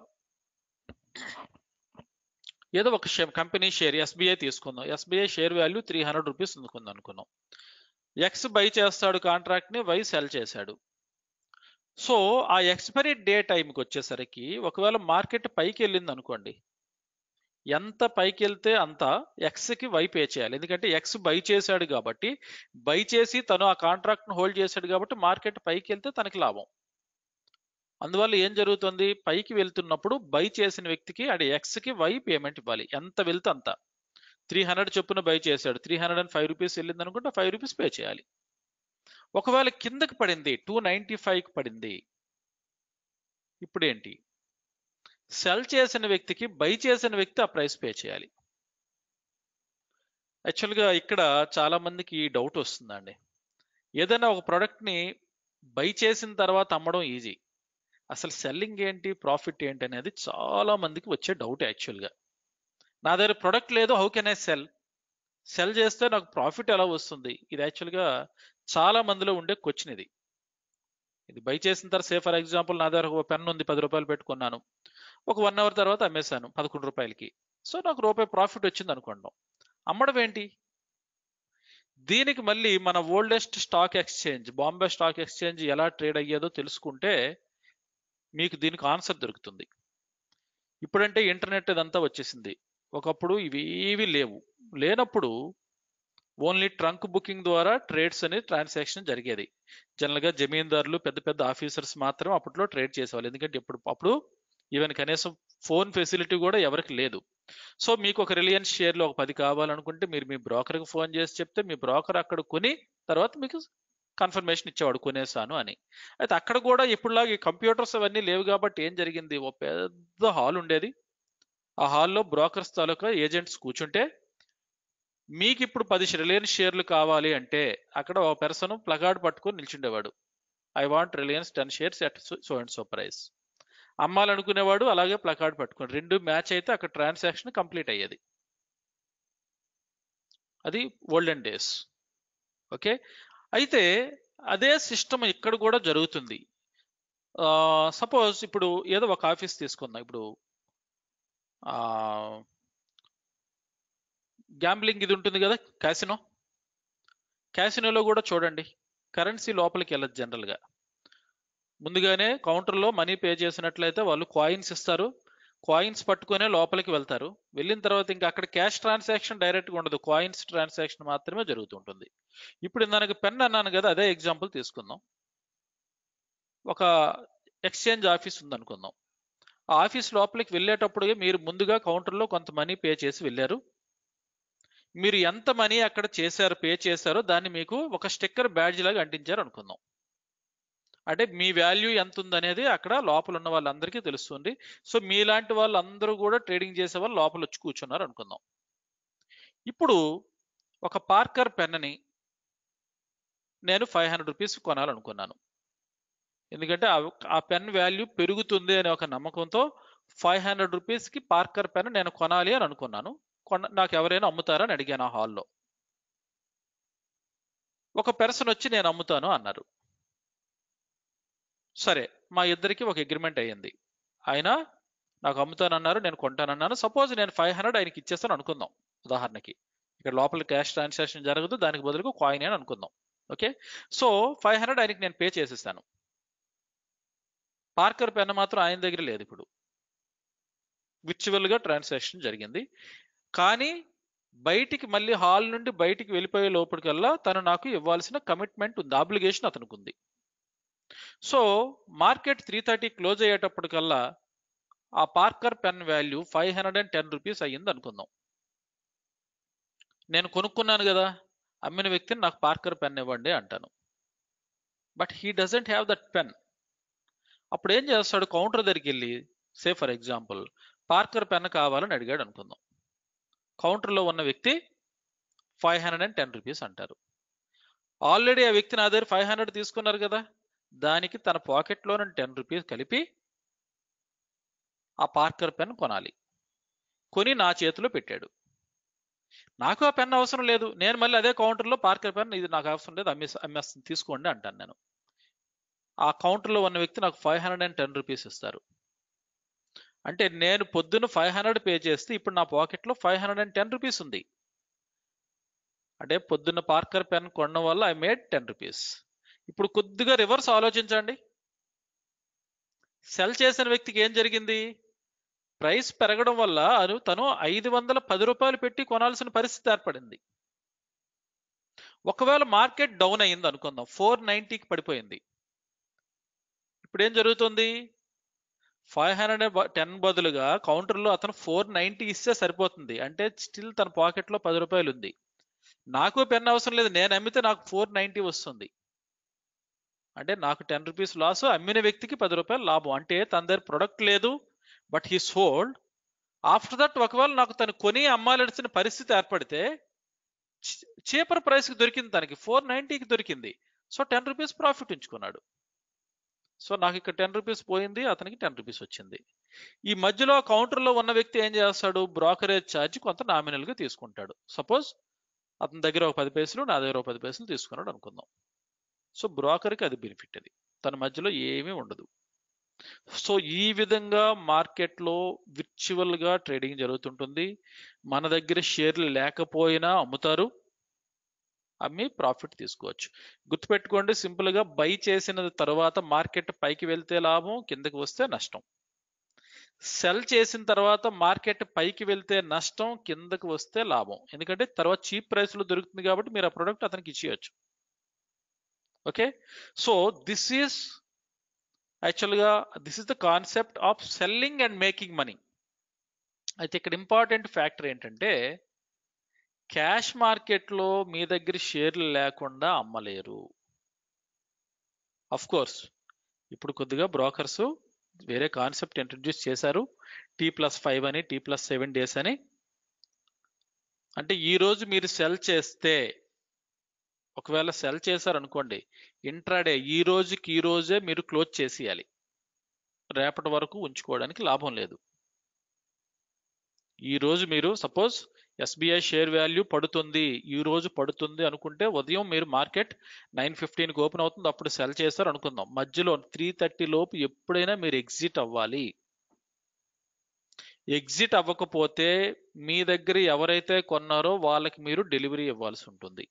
Speaker 2: ఏదో ఒక కంపెనీ షేర్ ఎస్బీఐ తీసుకుందాం. ఎస్బీఐ షేర్ వాల్యూ 300 రూపీస్ ఉందుకుందాం అనుకున్నాం. ఎక్స్ బై చేస్తాడు కాంట్రాక్ట్ని, వై సెల్ చేశాడు. సో ఆ ఎక్స్పైరీ డే టైంకి వచ్చేసరికి ఒకవేళ మార్కెట్ పైకి వెళ్ళింది అనుకోండి, ఎంత పైకి వెళ్తే అంత ఎక్స్కి వై పే చేయాలి. ఎందుకంటే ఎక్స్ బై చేశాడు కాబట్టి, బై చేసి తను ఆ కాంట్రాక్ట్ను హోల్డ్ చేశాడు కాబట్టి మార్కెట్ పైకి వెళ్తే తనకి లాభం. అందువల్ల ఏం జరుగుతుంది, పైకి వెళ్తున్నప్పుడు బై చేసిన వ్యక్తికి అంటే ఎక్స్కి వై పేమెంట్ ఇవ్వాలి. ఎంత వెళ్తే అంత 300 చొప్పున బై చేశాడు, 305 రూపీస్ వెళ్ళింది అనుకుంటే 5 రూపీస్ పే చేయాలి. ఒకవేళ కిందకి పడింది 295కి పడింది, ఇప్పుడు ఏంటి, సెల్ చేసిన వ్యక్తికి బై చేసిన వ్యక్తి ఆ ప్రైస్ పే చేయాలి. యాక్చువల్గా ఇక్కడ చాలా మందికి డౌట్ వస్తుందండి, ఏదైనా ఒక ప్రోడక్ట్ని బై చేసిన తర్వాత అమ్మడం ఈజీ, అసలు సెల్లింగ్ ఏంటి ప్రాఫిట్ ఏంటి అనేది చాలా మందికి వచ్చే డౌట్. యాక్చువల్గా నా దగ్గర ప్రొడక్ట్ లేదు, హౌ కెన్ ఐ సెల్ చేస్తే నాకు ప్రాఫిట్ ఎలా వస్తుంది, ఇది యాక్చువల్గా చాలా మందిలో ఉండే క్వశ్చన్. ఇది బై చేసిన తర్వాత ఫర్ ఎగ్జాంపుల్ నా దగ్గర ఒక పెన్ ఉంది, 10 రూపాయలు పెట్టుకున్నాను, ఒక 1 అవర్ తర్వాత అమ్మేశాను 11 రూపాయలకి. సో నాకు రూపాయి ప్రాఫిట్ వచ్చింది అనుకోండి. అమ్మడం ఏంటి, దీనికి మళ్ళీ మన oldest stock exchange Bombay stock exchange ఎలా ట్రేడ్ అయ్యేదో తెలుసుకుంటే మీకు దీనికి ఆన్సర్ దొరుకుతుంది. ఇప్పుడంటే ఇంటర్నెట్ ఇదంతా వచ్చేసింది, ఒకప్పుడు ఇవేవి లేనప్పుడు ఓన్లీ ట్రంక్ బుకింగ్ ద్వారా ట్రేడ్స్ అనేది ట్రాన్సాక్షన్ జరిగేది. జనరల్గా జమీందారులు పెద్ద పెద్ద ఆఫీసర్స్ మాత్రం అప్పట్లో ట్రేడ్ చేసేవాళ్ళు, ఎందుకంటే అప్పుడు ఈవెన్ కనీసం ఫోన్ ఫెసిలిటీ కూడా ఎవరికి లేదు. సో మీకు ఒక రిలయన్స్ షేర్లు ఒక 10 కావాలనుకుంటే మీరు మీ బ్రోకర్కి ఫోన్ చేసి చెప్తే మీ బ్రోకర్ అక్కడ కొని తర్వాత మీకు కన్ఫర్మేషన్ ఇచ్చేవాడు కొనేసాను అని. అయితే అక్కడ కూడా ఇప్పుడులాగా ఈ కంప్యూటర్స్ అవన్నీ లేవు కాబట్టి ఏం జరిగింది, ఓ పెద్ద హాల్ ఉండేది, ఆ హాల్లో బ్రోకర్స్ తాలూకా ఏజెంట్స్ కూర్చుంటే మీకు ఇప్పుడు 10 రిలయన్స్ షేర్లు కావాలి అంటే అక్కడ ఒక పర్సన్ ప్లగార్డ్ పట్టుకొని నిల్చుండేవాడు, I want Reliance 10 shares at so and so price. అమ్మాలనుకునేవాడు అలాగే ప్లకార్డ్ పట్టుకొని, రెండు మ్యాచ్ అయితే అక్కడ ట్రాన్సాక్షన్ కంప్లీట్ అయ్యేది. అది ఓల్డెన్ డేస్. ఓకే. అయితే అదే సిస్టమ్ ఇక్కడ కూడా జరుగుతుంది. సపోజ్ ఇప్పుడు ఏదో ఒక ఆఫీస్ తీసుకుందాం, ఇప్పుడు గ్యాంబ్లింగ్ ఇది ఉంటుంది కదా, క్యాసినోలో కూడా చూడండి, కరెన్సీ లోపలికి వెళ్ళదు. జనరల్గా ముందుగానే కౌంటర్లో మనీ పే చేసినట్లయితే వాళ్ళు కాయిన్స్ ఇస్తారు, కాయిన్స్ పట్టుకునే లోపలికి వెళ్తారు. వెళ్ళిన తర్వాత ఇంకా అక్కడ క్యాష్ ట్రాన్సాక్షన్ డైరెక్ట్గా ఉండదు, కాయిన్స్ ట్రాన్సాక్షన్ మాత్రమే జరుగుతుంటుంది. ఇప్పుడు నాకు పెన్ అన్నాను కదా, అదే ఎగ్జాంపుల్ తీసుకుందాం. ఒక ఎక్స్చేంజ్ ఆఫీస్ ఉందనుకుందాం, ఆ ఆఫీస్ లోపలికి వెళ్ళేటప్పుడు మీరు ముందుగా కౌంటర్లో కొంత మనీ పే చేసి వెళ్ళారు. మీరు ఎంత మనీ అక్కడ పే చేశారో దాన్ని మీకు ఒక స్టిక్కర్ బ్యాడ్జ్ లాగా అంటించారు అనుకుందాం. అంటే మీ వాల్యూ ఎంత ఉందనేది అక్కడ లోపల ఉన్న వాళ్ళందరికీ తెలుస్తుంది. సో మీలాంటి వాళ్ళందరూ కూడా ట్రేడింగ్ చేసే వాళ్ళు లోపల వచ్చి కూర్చున్నారు అనుకుందాం. ఇప్పుడు ఒక పార్కర్ పెన్ని నేను 500 రూపీస్ కొనాలనుకున్నాను, ఎందుకంటే ఆ పెన్ వాల్యూ పెరుగుతుంది అనే ఒక నమ్మకంతో 500 రూపీస్కి పార్కర్ పెన్ నేను కొనాలి అని అనుకున్నాను. నాకు ఎవరైనా అమ్ముతారని అడిగాను ఆ హాల్లో. ఒక పర్సన్ వచ్చి నేను అమ్ముతాను అన్నారు. సరే, మా ఇద్దరికి ఒక అగ్రిమెంట్ అయ్యింది. ఆయన నాకు అమ్ముతానన్నారు, నేను కొంటానన్నాను. సపోజ్ నేను 500 ఆయనకి ఇచ్చేస్తాను అనుకుందాం ఉదాహరణకి, ఇక్కడ లోపల క్యాష్ ట్రాన్సాక్షన్ జరగదు, దానికి బదులుగా కాయిన్ అని అనుకుందాం. ఓకే. సో 500 ఆయనకి నేను పే చేసేస్తాను. పార్కర్ పెన్ మాత్రం ఆయన దగ్గర లేదు. ఇప్పుడు విర్చువల్గా ట్రాన్సాక్షన్ జరిగింది, కానీ బయటికి మళ్ళీ హాల్ నుండి బయటికి వెళ్ళిపోయే లోపలికల్లా తను నాకు ఇవ్వాల్సిన కమిట్మెంట్ ఉంది, ఆబ్లిగేషన్ అతనికి ఉంది. సో మార్కెట్ 3:30 క్లోజ్ అయ్యేటప్పటికల్లా ఆ పార్కర్ పెన్ వాల్యూ 510 రూపీస్ అయ్యింది అనుకుందాం. నేను కొనుక్కున్నాను కదా, అమ్మిన వ్యక్తిని నాకు పార్కర్ పెన్ ఇవ్వండి అంటాను. But he doesn't have that pen. అప్పుడు ఏం చేస్తాడు, కౌంటర్ దగ్గరికి వెళ్ళి say for example Parker pen కావాలని అడిగాడు అనుకుందాం. కౌంటర్లో ఉన్న వ్యక్తి 510 రూపీస్ అంటారు. ఆల్రెడీ ఆ వ్యక్తి నా దగ్గర 500 తీసుకున్నారు కదా, దానికి తన పాకెట్లో నుండి 10 రూపీస్ కలిపి ఆ పార్కర్ పెన్ కొనాలి. కొని నా చేతిలో పెట్టాడు. నాకు ఆ పెన్ అవసరం లేదు, నేను మళ్ళీ అదే కౌంటర్లో పార్కర్ పెన్ ఇది నాకు అవసరం లేదు, అమ్మేస్తుంది తీసుకోండి అంటాను నేను. ఆ కౌంటర్లో ఉన్న వ్యక్తి నాకు 510 రూపీస్ ఇస్తారు. అంటే నేను పొద్దున్న 500 పే చేస్తే ఇప్పుడు నా పాకెట్లో 510 రూపీస్ ఉంది. అంటే పొద్దున్న పార్కర్ పెన్ కొనడం వల్ల ఐ మేడ్ 10 రూపీస్. ఇప్పుడు కొద్దిగా రివర్స్ ఆలోచించండి. సెల్ చేసిన వ్యక్తికి ఏం జరిగింది, ప్రైస్ పెరగడం వల్ల తను 510 రూపాయలు పెట్టి కొనాల్సిన పరిస్థితి ఏర్పడింది. ఒకవేళ మార్కెట్ డౌన్ అయింది అనుకుందాం, 490కి పడిపోయింది. ఇప్పుడు ఏం జరుగుతుంది, 510 బదులుగా కౌంటర్లో అతను 490 ఇస్తే సరిపోతుంది. అంటే స్టిల్ తన పాకెట్లో 10 రూపాయలు ఉంది. నాకు పెన్ అవసరం లేదు, నేను అమ్మితే నాకు 490 వస్తుంది. అంటే నాకు 10 రూపీస్ లాస్, అమ్మిన వ్యక్తికి 10 రూపాయలు లాభం. అంటే తన దగ్గర ప్రొడక్ట్ లేదు, but he sold. After that ఒకవేళ నాకు తను కొని అమ్మాల్సిన పరిస్థితి ఏర్పడితే చీపర్ ప్రైస్కి దొరికింది, తనకి 490కి దొరికింది. సో 10 రూపీస్ ప్రాఫిట్ ఉంచుకున్నాడు. సో నాకు ఇక్కడ 10 రూపీస్ పోయింది, అతనికి 10 రూపీస్ వచ్చింది. ఈ మధ్యలో కౌంటర్లో ఉన్న వ్యక్తి ఏం చేస్తాడు, బ్రోకరేజ్ ఛార్జ్ కొంత నామినల్గా తీసుకుంటాడు. సపోజ్ అతని దగ్గర ఒక 10 పైసలు, నా దగ్గర ఒక 10 పైసలు తీసుకున్నాడు అనుకుందాం. సో బ్రోకర్కి అది బెనిఫిట్, అది తన మధ్యలో ఏమీ ఉండదు. సో ఈ విధంగా మార్కెట్లో విర్చువల్గా ట్రేడింగ్ జరుగుతుంటుంది. మన దగ్గర షేర్లు లేకపోయినా అమ్ముతారు, అమ్మి ప్రాఫిట్ తీసుకోవచ్చు. గుర్తుపెట్టుకోండి, సింపుల్గా బై చేసిన తర్వాత మార్కెట్ పైకి వెళ్తే లాభం, కిందకి వస్తే నష్టం. సెల్ చేసిన తర్వాత మార్కెట్ పైకి వెళ్తే నష్టం, కిందకి వస్తే లాభం. ఎందుకంటే తర్వాత చీప్ ప్రైస్లో దొరుకుతుంది కాబట్టి మీరు ఆ ప్రోడక్ట్ అతనికి ఇచ్చేయచ్చు. ఓకే, సో దిస్ ఈస్ యాక్చువల్గా this is the concept of selling and making money. అయితే ఇక్కడ ఇంపార్టెంట్ ఫ్యాక్టర్ ఏంటంటే, క్యాష్ మార్కెట్లో మీ దగ్గర షేర్లు లేకుండా అమ్మలేరు. అఫ్ కోర్స్ ఇప్పుడు కొద్దిగా బ్రోకర్స్ వేరే కాన్సెప్ట్ ఇంట్రడ్యూస్ చేశారు, T+5 అని, T+7 డేస్ అని. అంటే ఈ రోజు మీరు సెల్ చేస్తే, ఒకవేళ సెల్ చేశారనుకోండి, ఇంట్రాడే ఈ రోజుకి ఈ రోజే మీరు క్లోజ్ చేసేయాలి, రేపటి వరకు ఉంచుకోవడానికి లాభం లేదు. ఈ రోజు మీరు సపోజ్ ఎస్బీఐ షేర్ వాల్యూ పడుతుంది, ఈ రోజు పడుతుంది అనుకుంటే ఉదయం మీరు మార్కెట్ 9:15కి ఓపెన్ అవుతుంది, అప్పుడు సెల్ చేస్తారు అనుకుందాం. మధ్యలో 3:30 లోపు ఎప్పుడైనా మీరు ఎగ్జిట్ అవ్వాలి. ఎగ్జిట్ అవ్వకపోతే మీ దగ్గర ఎవరైతే కొన్నారో వాళ్ళకి మీరు డెలివరీ ఇవ్వాల్సి ఉంటుంది.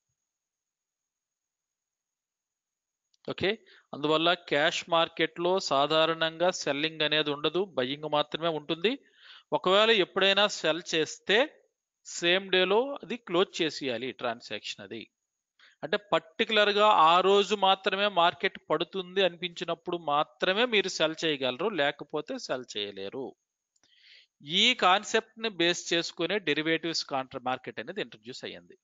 Speaker 2: ఓకే, అందువల్ల క్యాష్ మార్కెట్లో సాధారణంగా సెల్లింగ్ అనేది ఉండదు, బయ్యింగ్ మాత్రమే ఉంటుంది. ఒకవేళ ఎప్పుడైనా సెల్ చేస్తే సేమ్ డేలో అది క్లోజ్ చేసేయాలి ట్రాన్సాక్షన్. అది అంటే పర్టికులర్గా ఆ రోజు మాత్రమే మార్కెట్ పడుతుంది అనిపించినప్పుడు మాత్రమే మీరు సెల్ చేయగలరు, లేకపోతే సెల్ చేయలేరు. ఈ కాన్సెప్ట్ని బేస్ చేసుకునే డెరివేటివ్స్ కాంట్రా మార్కెట్ అనేది ఇంట్రడ్యూస్ అయ్యింది.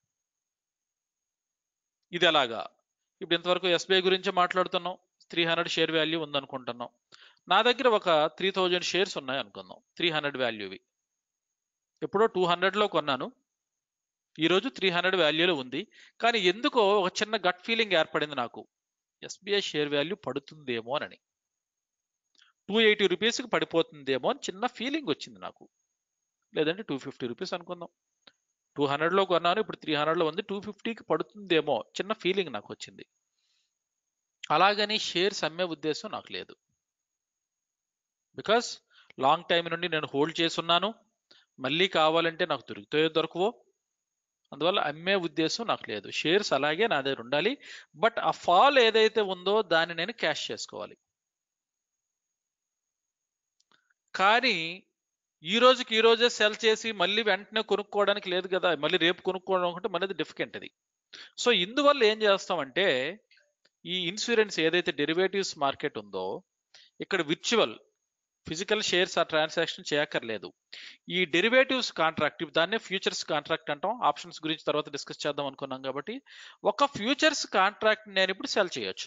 Speaker 2: ఇది ఎలాగా, ఇప్పుడు ఇంతవరకు ఎస్బీఐ గురించి మాట్లాడుతున్నాం, 300 షేర్ వాల్యూ ఉందనుకుంటున్నాం. నా దగ్గర ఒక 3000 షేర్స్ ఉన్నాయి అనుకుందాం, 300 వాల్యూవి. ఎప్పుడో 200లో కొన్నాను, ఈరోజు 300 వాల్యూలో ఉంది. కానీ ఎందుకో ఒక చిన్న గట్ ఫీలింగ్ ఏర్పడింది నాకు, ఎస్బీఐ షేర్ వాల్యూ పడుతుందేమో అని, 280 రూపీస్కి పడిపోతుందేమో అని చిన్న ఫీలింగ్ వచ్చింది నాకు. లేదంటే 250 రూపీస్ అనుకుందాం, 200లో కొన్నాను, ఇప్పుడు 300లో ఉంది, 250కి పడుతుందేమో చిన్న ఫీలింగ్ నాకు వచ్చింది. అలాగని షేర్స్ అమ్మే ఉద్దేశం నాకు లేదు. బికాస్ లాంగ్ టైం నుండి నేను హోల్డ్ చేస్తున్నాను, మళ్ళీ కావాలంటే నాకు దొరుకుతాయో దొరకవో, అందువల్ల అమ్మే ఉద్దేశం నాకు లేదు. షేర్స్ అలాగే నా దగ్గర ఉండాలి, బట్ ఆ ఫాల్ ఏదైతే ఉందో దాన్ని నేను క్యాష్ చేసుకోవాలి. కానీ ఈ రోజుకి ఈ రోజే సెల్ చేసి మళ్ళీ వెంటనే కొనుక్కోవడానికి లేదు కదా, మళ్ళీ రేపు కొనుక్కోవడం అంటే మళ్ళీ డిఫికల్ట్ అది. సో ఇందువల్ల ఏం చేస్తామంటే ఈ ఇన్సూరెన్స్ ఏదైతే డెరివేటివ్స్ మార్కెట్ ఉందో ఇక్కడ విర్చువల్ ఫిజికల్ షేర్స్ ఆ ట్రాన్సాక్షన్ చేయక్కర్లేదు. ఈ డెరివేటివ్స్ కాంట్రాక్ట్ దాన్నే ఫ్యూచర్స్ కాంట్రాక్ట్ అంటాం. ఆప్షన్స్ గురించి తర్వాత డిస్కస్ చేద్దాం అనుకున్నాం కాబట్టి ఒక ఫ్యూచర్స్ కాంట్రాక్ట్ నేను ఇప్పుడు సెల్ చేయొచ్చు.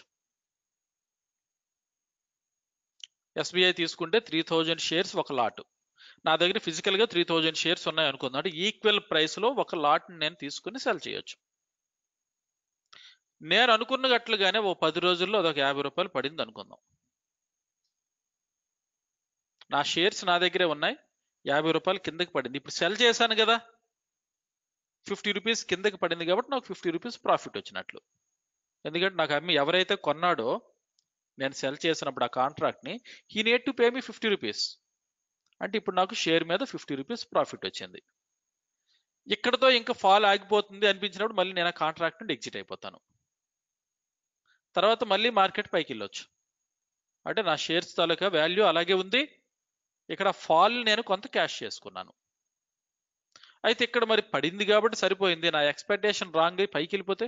Speaker 2: ఎస్బీఐ తీసుకుంటే 3000 షేర్స్ ఒక లాట్, నా దగ్గర ఫిజికల్ గా 3000 షేర్స్ ఉన్నాయి అనుకుందాం, అంటే ఈక్వల్ ప్రైస్ లో ఒక లాట్ నేను తీసుకుని సెల్ చేయొచ్చు. నేను అనుకున్నట్లుగానే ఓ 10 రోజుల్లో అదొక 50 రూపాయలు పడింది అనుకుందాం. నా షేర్స్ నా దగ్గరే ఉన్నాయి, 50 రూపాయలు కిందకి పడింది. ఇప్పుడు సెల్ చేశాను కదా, 50 రూపీస్ కిందకి పడింది కాబట్టి నాకు 50 రూపీస్ ప్రాఫిట్ వచ్చినట్లు. ఎందుకంటే నాకు అమ్మి ఎవరైతే కొన్నాడో నేను సెల్ చేసినప్పుడు ఆ కాంట్రాక్ట్ ని he need to pay me 50 rupees, అంటే ఇప్పుడు నాకు షేర్ మీద 50 రూపీస్ ప్రాఫిట్ వచ్చింది. ఇక్కడతో ఇంకా ఫాల్ ఆగిపోతుంది అనిపించినప్పుడు మళ్ళీ నేను ఆ కాంట్రాక్ట్ నుండి ఎగ్జిట్ అయిపోతాను. తర్వాత మళ్ళీ మార్కెట్ పైకి వెళ్ళొచ్చు, అంటే నా షేర్స్ తాలూకా వాల్యూ అలాగే ఉంది, ఇక్కడ ఫాల్ నేను కొంత క్యాష్ చేసుకున్నాను. అయితే ఇక్కడ మరి పడింది కాబట్టి సరిపోయింది, నా ఎక్స్పెక్టేషన్ రాంగ్ అయి పైకి వెళ్ళిపోతే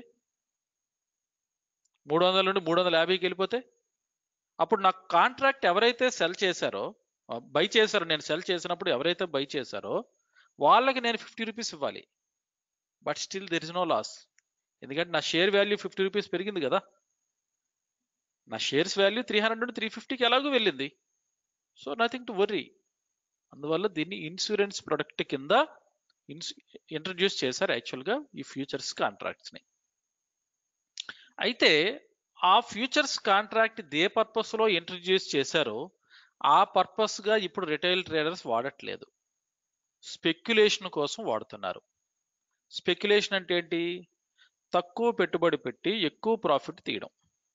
Speaker 2: 300 నుండి 350కి వెళ్ళిపోతే అప్పుడు నాకు కాంట్రాక్ట్ ఎవరైతే సెల్ చేశారో బై చేశారో, నేను సెల్ చేసినప్పుడు ఎవరైతే బై చేశారో వాళ్ళకి నేను 50 రూపీస్ ఇవ్వాలి. But still there is no loss, ఎందుకంటే నా షేర్ వాల్యూ 50 రూపీస్ పెరిగింది కదా, నా షేర్స్ వాల్యూ 300 నుండి 350కి ఎలాగో వెళ్ళింది. So nothing to worry. అందువల్ల దీన్ని ఇన్సూరెన్స్ ప్రొడక్ట్ కింద ఇంట్రడ్యూస్ చేశారు యాక్చువల్గా ఈ ఫ్యూచర్స్ కాంట్రాక్ట్స్ని. అయితే ఆ ఫ్యూచర్స్ కాంట్రాక్ట్ ఏ పర్పస్లో ఇంట్రడ్యూస్ చేశారో ఆ పర్పస్గా ఇప్పుడు రిటైల్ ట్రేడర్స్ వాడట్లేదు, స్పెక్యులేషన్ కోసం వాడుతున్నారు. స్పెక్యులేషన్ అంటే ఏంటి? తక్కువ పెట్టుబడి పెట్టి ఎక్కువ ప్రాఫిట్ తీయడం.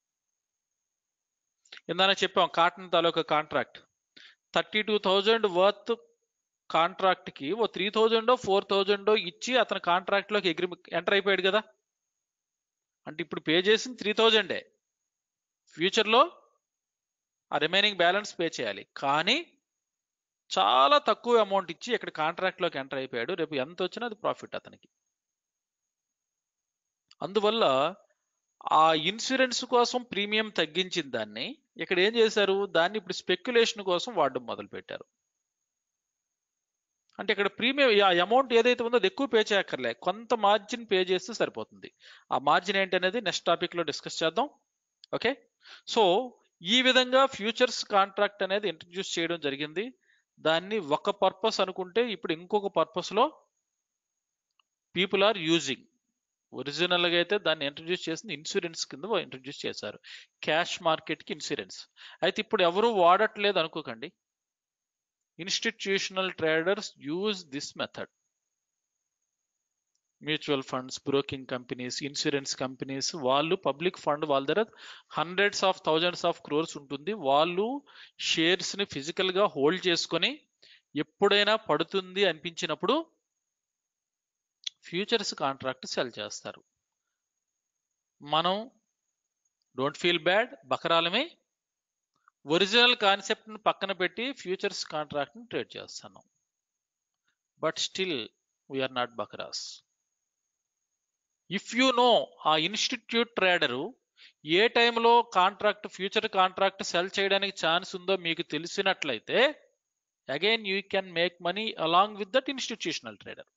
Speaker 2: ఇందాక చెప్పాం కాటన్ తాలూకా కాంట్రాక్ట్ 32,000 వర్త్ కాంట్రాక్ట్ కి ఓ 3,000 4,000 ఇచ్చి అతను కాంట్రాక్ట్ లోకి ఎంటర్ అయిపోయాడు కదా, అంటే ఇప్పుడు పే చేసింది 3,000, ఫ్యూచర్ లో ఆ రిమైనింగ్ బ్యాలెన్స్ పే చేయాలి. కానీ చాలా తక్కువ అమౌంట్ ఇచ్చి ఇక్కడ కాంట్రాక్ట్ లోకి ఎంటర్ అయిపోయాడు, రేపు ఎంత వచ్చినా అది ప్రాఫిట్ అతనికి. అందువల్ల ఆ ఇన్సూరెన్స్ కోసం ప్రీమియం తగ్గించిన దాన్ని ఇక్కడ ఏం చేశారు, దాన్ని ఇప్పుడు స్పెక్యులేషన్ కోసం వాడడం మొదలు పెట్టారు. అంటే ఇక్కడ ప్రీమియం ఆ అమౌంట్ ఏదైతే ఉందో అది ఎక్కువ పే చేయక్కర్లే, కొంత మార్జిన్ పే చేస్తే సరిపోతుంది. ఆ మార్జిన్ ఏంటి అనేది నెక్స్ట్ టాపిక్ లో డిస్కస్ చేద్దాం. ఓకే, సో ఈ విధంగా ఫ్యూచర్స్ కాంట్రాక్ట్ అనేది ఇంట్రడ్యూస్ చేయడం జరిగింది. దాన్ని ఒక పర్పస్ అనుకుంటే ఇప్పుడు ఇంకొక పర్పస్ లో పీపుల్ ఆర్ యూజింగ్. ఒరిజినల్ గా అయితే దాన్ని ఇంట్రడ్యూస్ చేసింది ఇన్సూరెన్స్ కింద ఇంట్రడ్యూస్ చేశారు, క్యాష్ మార్కెట్ కి ఇన్సూరెన్స్. అయితే ఇప్పుడు ఎవరు వాడట్లేదు అనుకోకండి, institutional traders use this method. Mutual funds, broking companies, insurance companies వాళ్ళు పబ్లిక్ ఫండ్ వాళ్ళ దగ్గర hundreds of thousands of crores ఉంటుంది, వాళ్ళు షేర్స్ ని ఫిజికల్ గా హోల్డ్ చేసుకొని ఎప్పుడైనా పడుతుంది అనిపించినప్పుడు ఫ్యూచర్స్ కాంట్రాక్ట్ సెల్ చేస్తారు. మనం డోంట్ ఫీల్ బ్యాడ్, బకరాలమే, ఒరిజినల్ కాన్సెప్ట్ ను పక్కన పెట్టి ఫ్యూచర్స్ కాంట్రాక్ట్ ని ట్రేడ్ చేస్తున్నాం. బట్ స్టిల్ వీఆర్ నాట్ బకరాస్. ఇఫ్ యు నో ఆ ఇన్స్టిట్యూట్ ట్రేడరు ఏ టైంలో కాంట్రాక్ట్ ఫ్యూచర్ కాంట్రాక్ట్ సెల్ చేయడానికి ఛాన్స్ ఉందో మీకు తెలిసినట్లయితే again you can make money along with that institutional trader.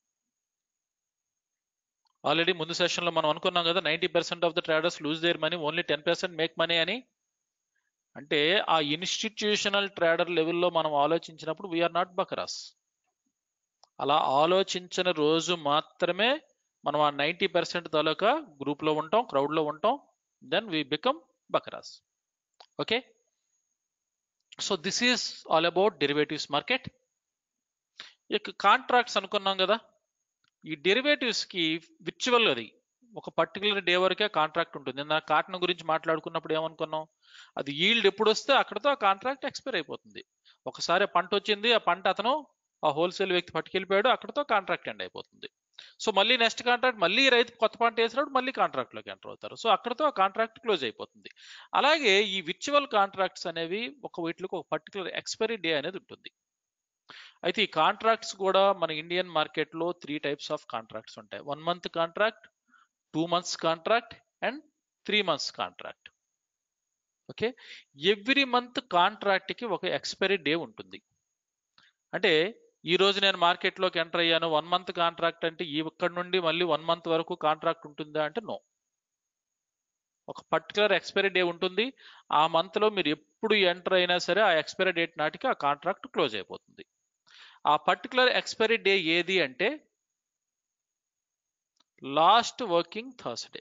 Speaker 2: Already ముందు సెషన్లో మనం అనుకున్నాం కదా 90% of the traders lose their money, only 10% make money అని. అంటే ఆ ఇన్స్టిట్యూషనల్ ట్రేడర్ లెవెల్లో మనం ఆలోచించినప్పుడు వీఆర్ నాట్ బకరాస్. అలా ఆలోచించిన రోజు మాత్రమే మనం ఆ 90% తాలూకా గ్రూప్లో ఉంటాం, క్రౌడ్లో ఉంటాం, దెన్ వీ బికమ్ బకరాస్. Okay, so this is all about derivatives market. ఇక కాంట్రాక్ట్స్ అనుకున్నాం కదా, ఈ డెరివేటివ్స్ కి విర్చువల్ అది ఒక పర్టికులర్ డే వరకే కాంట్రాక్ట్ ఉంటుంది. నా కాటన్ గురించి మాట్లాడుకున్నప్పుడు ఏమనుకున్నాం, అది ఈల్డ్ ఎప్పుడు వస్తే అక్కడతో ఆ కాంట్రాక్ట్ ఎక్స్పైర్ అయిపోతుంది. ఒకసారి పంట వచ్చింది, ఆ పంట అతను ఆ హోల్సేల్ వ్యక్తి పట్టుకెళ్ళిపోయాడు, అక్కడతో కాంట్రాక్ట్ ఎండ్ అయిపోతుంది. సో మళ్ళీ నెక్స్ట్ కాంట్రాక్ట్ మళ్ళీ రైతు కొత్త పంట వేసినప్పుడు మళ్ళీ కాంట్రాక్ట్ లోకి ఎంటర్ అవుతారు. సో అక్కడతో ఆ కాంట్రాక్ట్ క్లోజ్ అయిపోతుంది. అలాగే ఈ విర్చువల్ కాంట్రాక్ట్స్ అనేవి వీటికి ఒక పర్టికులర్ ఎక్స్పైరీ డే అనేది ఉంటుంది. అయితే ఈ కాంట్రాక్ట్స్ కూడా మన ఇండియన్ మార్కెట్లో 3 టైప్స్ ఆఫ్ కాంట్రాక్ట్స్ ఉంటాయి. 1 month contract, 2 months contract and 3 months contract. Okay, every month కాంట్రాక్ట్కి ఒక ఎక్స్పైరీ డే ఉంటుంది. అంటే ఈ రోజు నేను మార్కెట్లోకి ఎంటర్ అయ్యాను, 1 మంత్ కాంట్రాక్ట్ అంటే ఇక్కడి నుండి మళ్ళీ 1 మంత్ వరకు కాంట్రాక్ట్ ఉంటుందా అంటే నో. ఒక పర్టికులర్ ఎక్స్పైరీ డే ఉంటుంది. ఆ మంత్లో మీరు ఎప్పుడు ఎంటర్ అయినా సరే ఆ ఎక్స్పైరీ డేట్ నాటికి ఆ కాంట్రాక్ట్ క్లోజ్ అయిపోతుంది. ఆ పర్టికులర్ ఎక్స్పైరీ డే ఏది అంటే లాస్ట్ వర్కింగ్ థర్స్డే.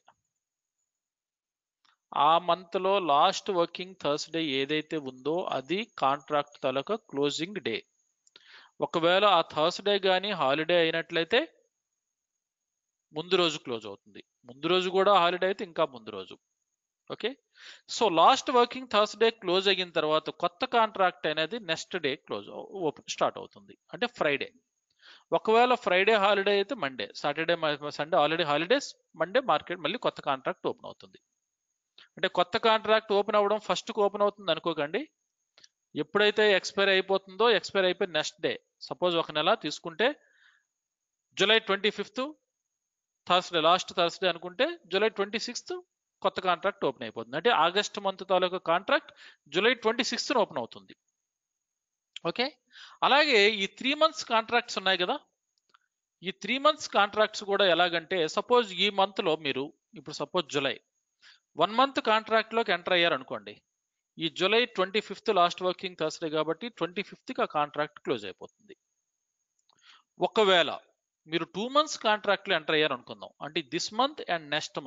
Speaker 2: ఆ మంత్లో లాస్ట్ వర్కింగ్ థర్స్డే ఏదైతే ఉందో అది కాంట్రాక్ట్ తాలూకా క్లోజింగ్ డే. ఒకవేళ ఆ థర్స్డే కానీ హాలిడే అయినట్లయితే ముందు రోజు క్లోజ్ అవుతుంది. ముందు రోజు కూడా హాలిడే అయితే ఇంకా ముందు రోజు. Okay, so last working Thursday close అయిన తర్వాత కొత్త కాంట్రాక్ట్ అనేది నెక్స్ట్ డే క్లోజ్ స్టార్ట్ అవుతుంది, అంటే ఫ్రైడే. ఒకవేళ ఫ్రైడే హాలిడే అయితే Monday, Saturday Sunday already holidays, Monday market మళ్ళీ కొత్త కాంట్రాక్ట్ ఓపెన్ అవుతుంది. అంటే కొత్త కాంట్రాక్ట్ ఓపెన్ అవ్వడం ఫస్ట్కి ఓపెన్ అవుతుంది అనుకోకండి. ఎప్పుడైతే ఎక్స్పైర్ అయిపోతుందో, ఎక్స్పైర్ అయిపోయి నెక్స్ట్ డే, సపోజ్ ఒక నెల తీసుకుంటే July 25th Thursday, last Thursday అనుకుంటే జూలై 26th కొత్త కాంట్రాక్ట్ ఓపెన్ అయిపోతుంది. అంటే ఆగస్ట్ మంత్ తాలూకా కాంట్రాక్ట్ జూలై 26th ఓపెన్ అవుతుంది. ఓకే, అలాగే ఈ 3 మంత్స్ కాంట్రాక్ట్స్ ఉన్నాయి కదా, ఈ 3 మంత్స్ కాంట్రాక్ట్స్ కూడా ఎలాగంటే సపోజ్ ఈ మంత్లో మీరు ఇప్పుడు సపోజ్ జూలై 1 మంత్ కాంట్రాక్ట్లోకి ఎంటర్ అయ్యారు అనుకోండి. ఈ July 25th last working Thursday కాబట్టి 25th ఆ కాంట్రాక్ట్ క్లోజ్ అయిపోతుంది. ఒకవేళ మీరు 2 మంత్స్ కాంట్రాక్ట్లో ఎంటర్ అయ్యారు అనుకుందాం, అంటే this month and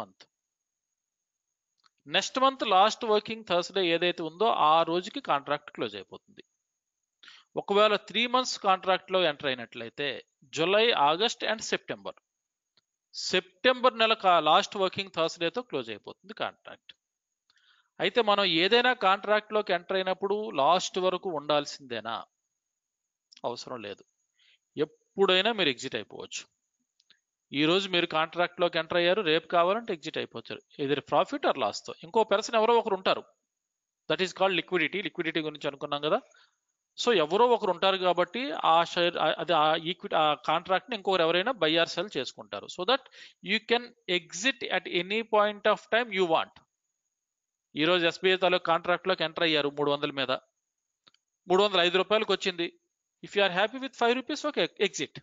Speaker 2: next month last working Thursday ఏదైతే ఉందో ఆ రోజుకి కాంట్రాక్ట్ క్లోజ్ అయిపోతుంది. ఒకవేళ 3 మంత్స్ కాంట్రాక్ట్లో ఎంటర్ అయినట్లయితే జూలై, ఆగస్ట్ అండ్ సెప్టెంబర్ నెల లాస్ట్ వర్కింగ్ థర్స్డేతో క్లోజ్ అయిపోతుంది కాంట్రాక్ట్. అయితే మనం ఏదైనా కాంట్రాక్ట్లోకి ఎంటర్ అయినప్పుడు లాస్ట్ వరకు ఉండాల్సిందేనా? అవసరం లేదు, ఎప్పుడైనా మీరు ఎగ్జిట్ అయిపోవచ్చు. ఈ రోజు మీరు కాంట్రాక్ట్లోకి ఎంటర్ అయ్యారు, రేపు కావాలంటే ఎగ్జిట్ అయిపోతారు, ఎదురు ప్రాఫిట్ ఆర్ లాస్తో. ఇంకో పర్సన్ ఎవరో ఒకరు ఉంటారు, దట్ ఈస్ కాల్డ్ లిక్విడిటీ గురించి అనుకున్నాం కదా. సో ఎవరో ఒకరు ఉంటారు కాబట్టి ఆ షేర్, అది ఆ ఈక్విటీ, ఆ కాంట్రాక్ట్ని ఇంకొకరు ఎవరైనా బై ఆర్ సెల్ చేసుకుంటారు. So that you can exit at any point of time you want. ఈరోజు ఎస్బీఐ తాలూకు కాంట్రాక్ట్లోకి ఎంటర్ అయ్యారు 300 మీద, 305 రూపాయలకు వచ్చింది. If you are happy with 5 rupees, okay, exit,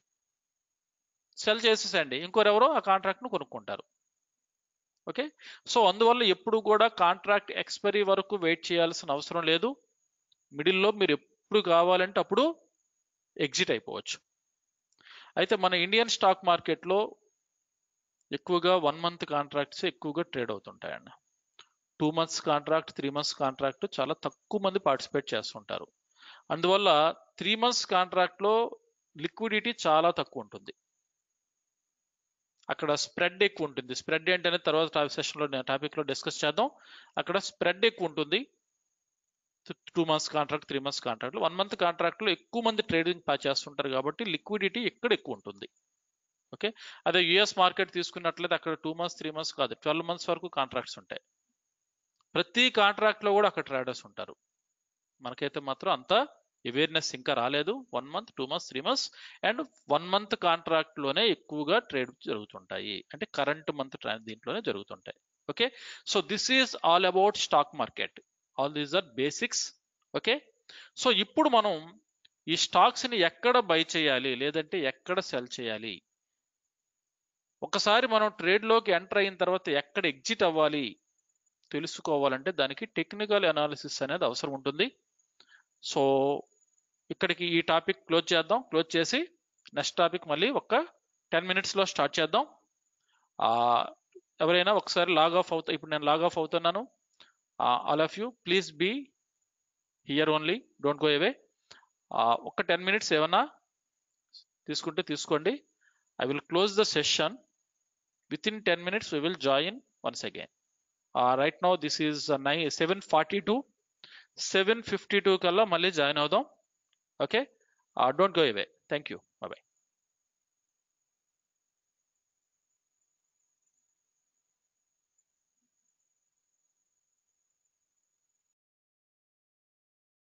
Speaker 2: sell చేసేసండి, ఇంకొరెవరో ఆ కాంట్రాక్ట్ను కొనుక్కుంటారు. ఓకే, సో అందువల్ల ఎప్పుడు కూడా కాంట్రాక్ట్ ఎక్స్పైరీ వరకు వెయిట్ చేయాల్సిన అవసరం లేదు. మిడిల్లో మీరు ఎప్పుడు కావాలంటే అప్పుడు ఎగ్జిట్ అయిపోవచ్చు. అయితే మన ఇండియన్ స్టాక్ మార్కెట్లో ఎక్కువగా 1 మంత్ కాంట్రాక్ట్స్ ఎక్కువగా ట్రేడ్ అవుతుంటాయండి. 2 మంత్స్ కాంట్రాక్ట్, 3 మంత్స్ కాంట్రాక్ట్ చాలా తక్కువ మంది పార్టిసిపేట్ చేస్తుంటారు. అందువల్ల 3 మంత్స్ కాంట్రాక్ట్లో లిక్విడిటీ చాలా తక్కువ ఉంటుంది. అక్కడ స్ప్రెడ్ ఎక్కువ ఉంటుంది. స్ప్రెడ్ ఏంటనే తర్వాత సెషన్లో టాపిక్లో డిస్కస్ చేద్దాం. అక్కడ స్ప్రెడ్ ఎక్కువ ఉంటుంది 2 months contract, 3 months contract. 1 month కాంట్రాక్ట్లో ఎక్కువ మంది ట్రేడింగ్ చేస్తుంటారు కాబట్టి లిక్విడిటీ ఎక్కడ ఎక్కువ ఉంటుంది. ఓకే, అదే యుఎస్ మార్కెట్ తీసుకున్నట్లయితే అక్కడ 2 మంత్స్, 3 మంత్స్ కాదు, 12 మంత్స్ వరకు కాంట్రాక్ట్స్ ఉంటాయి. ప్రతి కాంట్రాక్ట్లో కూడా అక్కడ ట్రేడర్స్ ఉంటారు. మనకైతే మాత్రం అంత అవేర్నెస్ ఇంకా రాలేదు. 1 month, 2 months, 3 months and 1 month కాంట్రాక్ట్లోనే ఎక్కువగా ట్రేడ్ జరుగుతుంటాయి, అంటే కరెంట్ మంత్ దీంట్లోనే జరుగుతుంటాయి. Okay, so this is all about stock market. All these are basics. Okay, so ఇప్పుడు మనం ఈ స్టాక్స్ని ఎక్కడ బై చేయాలి లేదంటే ఎక్కడ సెల్ చేయాలి, ఒకసారి మనం ట్రేడ్లోకి ఎంటర్ అయిన తర్వాత ఎక్కడ ఎగ్జిట్ అవ్వాలి తెలుసుకోవాలంటే దానికి టెక్నికల్ అనాలిసిస్ అనేది అవసరం ఉంటుంది. సో ఇక్కడికి ఈ టాపిక్ క్లోజ్ చేద్దాం. క్లోజ్ చేసి నెక్స్ట్ టాపిక్ మళ్ళీ ఒక 10 minutesలో స్టార్ట్ చేద్దాం. ఎవరైనా ఒకసారి లాగ్ ఆఫ్ అవుతా, ఇప్పుడు నేను లాగ్ ఆఫ్ అవుతున్నాను. All of you please be here only, don't go away. ఒక 10 minutes ఏమన్నా తీసుకుంటే తీసుకోండి. I will close the session. Within 10 minutes we will join once again. Right now this is 7:42. 7:52 కల్లా మళ్ళీ జాయిన్ అవుదాం. Okay, don't go away. Thank you.